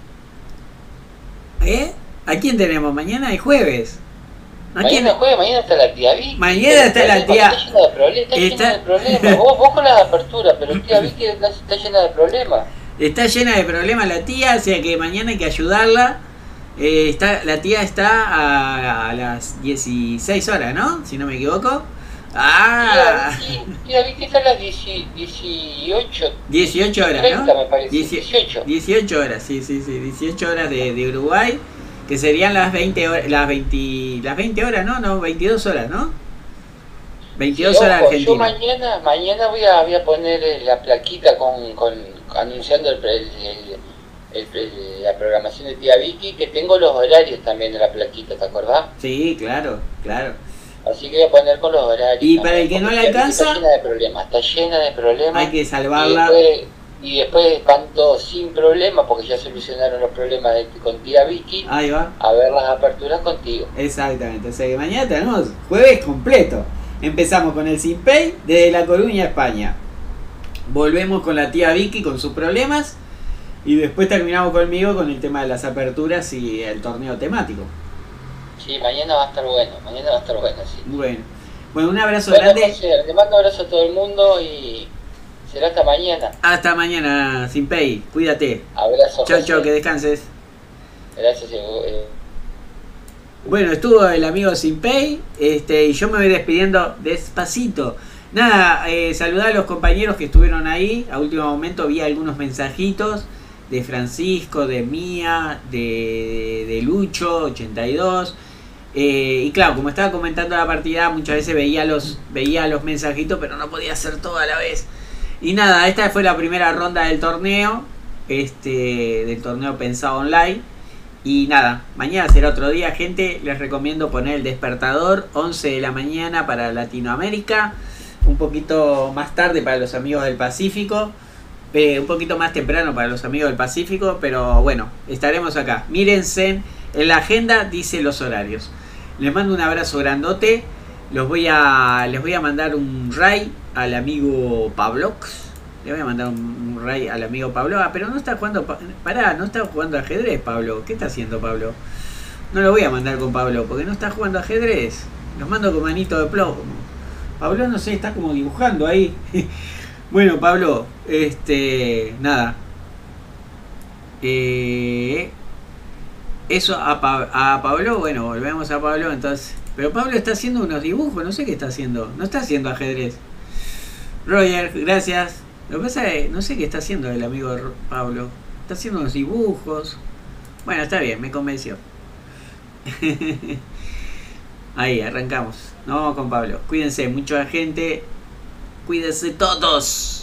¿Eh? ¿A quién tenemos? Mañana es jueves. ¿A quién? Mañana jueves, mañana está la tía Vicky. Mañana está la tía- Está llena de problemas, está Está- llena de problemas. Vos, vos con la apertura, pero tía Vicky está está llena de problemas. Está llena de problemas la tía, o sea que mañana hay que ayudarla. Eh, está, la tía está a, a las dieciséis horas, ¿no? Si no me equivoco. Ah, Tía Vicky, tía Vicky está a las dieciocho. dieciocho horas, treinta, ¿no? me parece. Dieci- dieciocho. dieciocho horas, sí, sí, sí, dieciocho horas de, de Uruguay, que serían las veinte horas, las veinte, las veinte horas, ¿no? No, veintidós horas, ¿no? veintidós Sí, horas ojo, Argentina. Yo mañana, mañana voy a, voy a poner eh, la plaquita con, con anunciando el, pre- el- el- el- la programación de tía Vicky, que tengo los horarios también de la plaquita, ¿te acordás? Sí, claro, claro. Así que voy a poner con los horarios. Y también, para el que no porque le tía Vicky alcanza, está llena de problemas, está llena de problemas. hay que y salvarla. después, y después van todos sin problemas, porque ya solucionaron los problemas de, con tía Vicky, Ahí va. a ver las aperturas contigo. Exactamente, o sea que mañana tenemos jueves completo. Empezamos con el Simpey desde La Coruña, España. Volvemos con la tía Vicky con sus problemas. Y después terminamos conmigo con el tema de las aperturas y el torneo temático. Sí, mañana va a estar bueno, mañana va a estar bueno, sí. Bueno, bueno, un abrazo bueno, grande. José, te mando un abrazo a todo el mundo y será hasta mañana. Hasta mañana, Simpey. Cuídate. Abrazo. Chao, José. chao, que descanses. Gracias. Eh. Bueno, estuvo el amigo Simpey, este, y yo me voy despidiendo despacito. Nada, eh, saludar a los compañeros que estuvieron ahí. A último momento vi algunos mensajitos de Francisco, de Mía, de, de Lucho, ochenta y dos. Eh, y claro, como estaba comentando la partida, muchas veces veía los, veía los mensajitos, pero no podía hacer todo a la vez. Y nada, esta fue la primera ronda del torneo, este, del torneo Pensado Online. Y nada, mañana será otro día, gente. Les recomiendo poner el despertador, once de la mañana para Latinoamérica, un poquito más tarde para los amigos del Pacífico, eh, un poquito más temprano para los amigos del Pacífico, pero bueno, estaremos acá. Mírense en la agenda, dice los horarios. Les mando un abrazo grandote. Los voy a, les voy a mandar un ray al amigo Pablox. Le voy a mandar un, un ray al amigo Pablo. Ah, pero no está jugando. Pará, no está jugando ajedrez, Pablo. ¿Qué está haciendo, Pablo? No lo voy a mandar con Pablo porque no está jugando ajedrez. Los mando con manito de plomo. Pablo, no sé, está como dibujando ahí. Bueno, Pablo, este. Nada. Eh, eso a, pa, a Pablo, bueno, volvemos a Pablo entonces. Pero Pablo está haciendo unos dibujos, no sé qué está haciendo. No está haciendo ajedrez. Roger, gracias. Lo que pasa es que no sé qué está haciendo el amigo Pablo. Está haciendo unos dibujos. Bueno, está bien, me convenció. Ahí, arrancamos. Nos vamos con Pablo. Cuídense, mucha gente. Cuídense todos.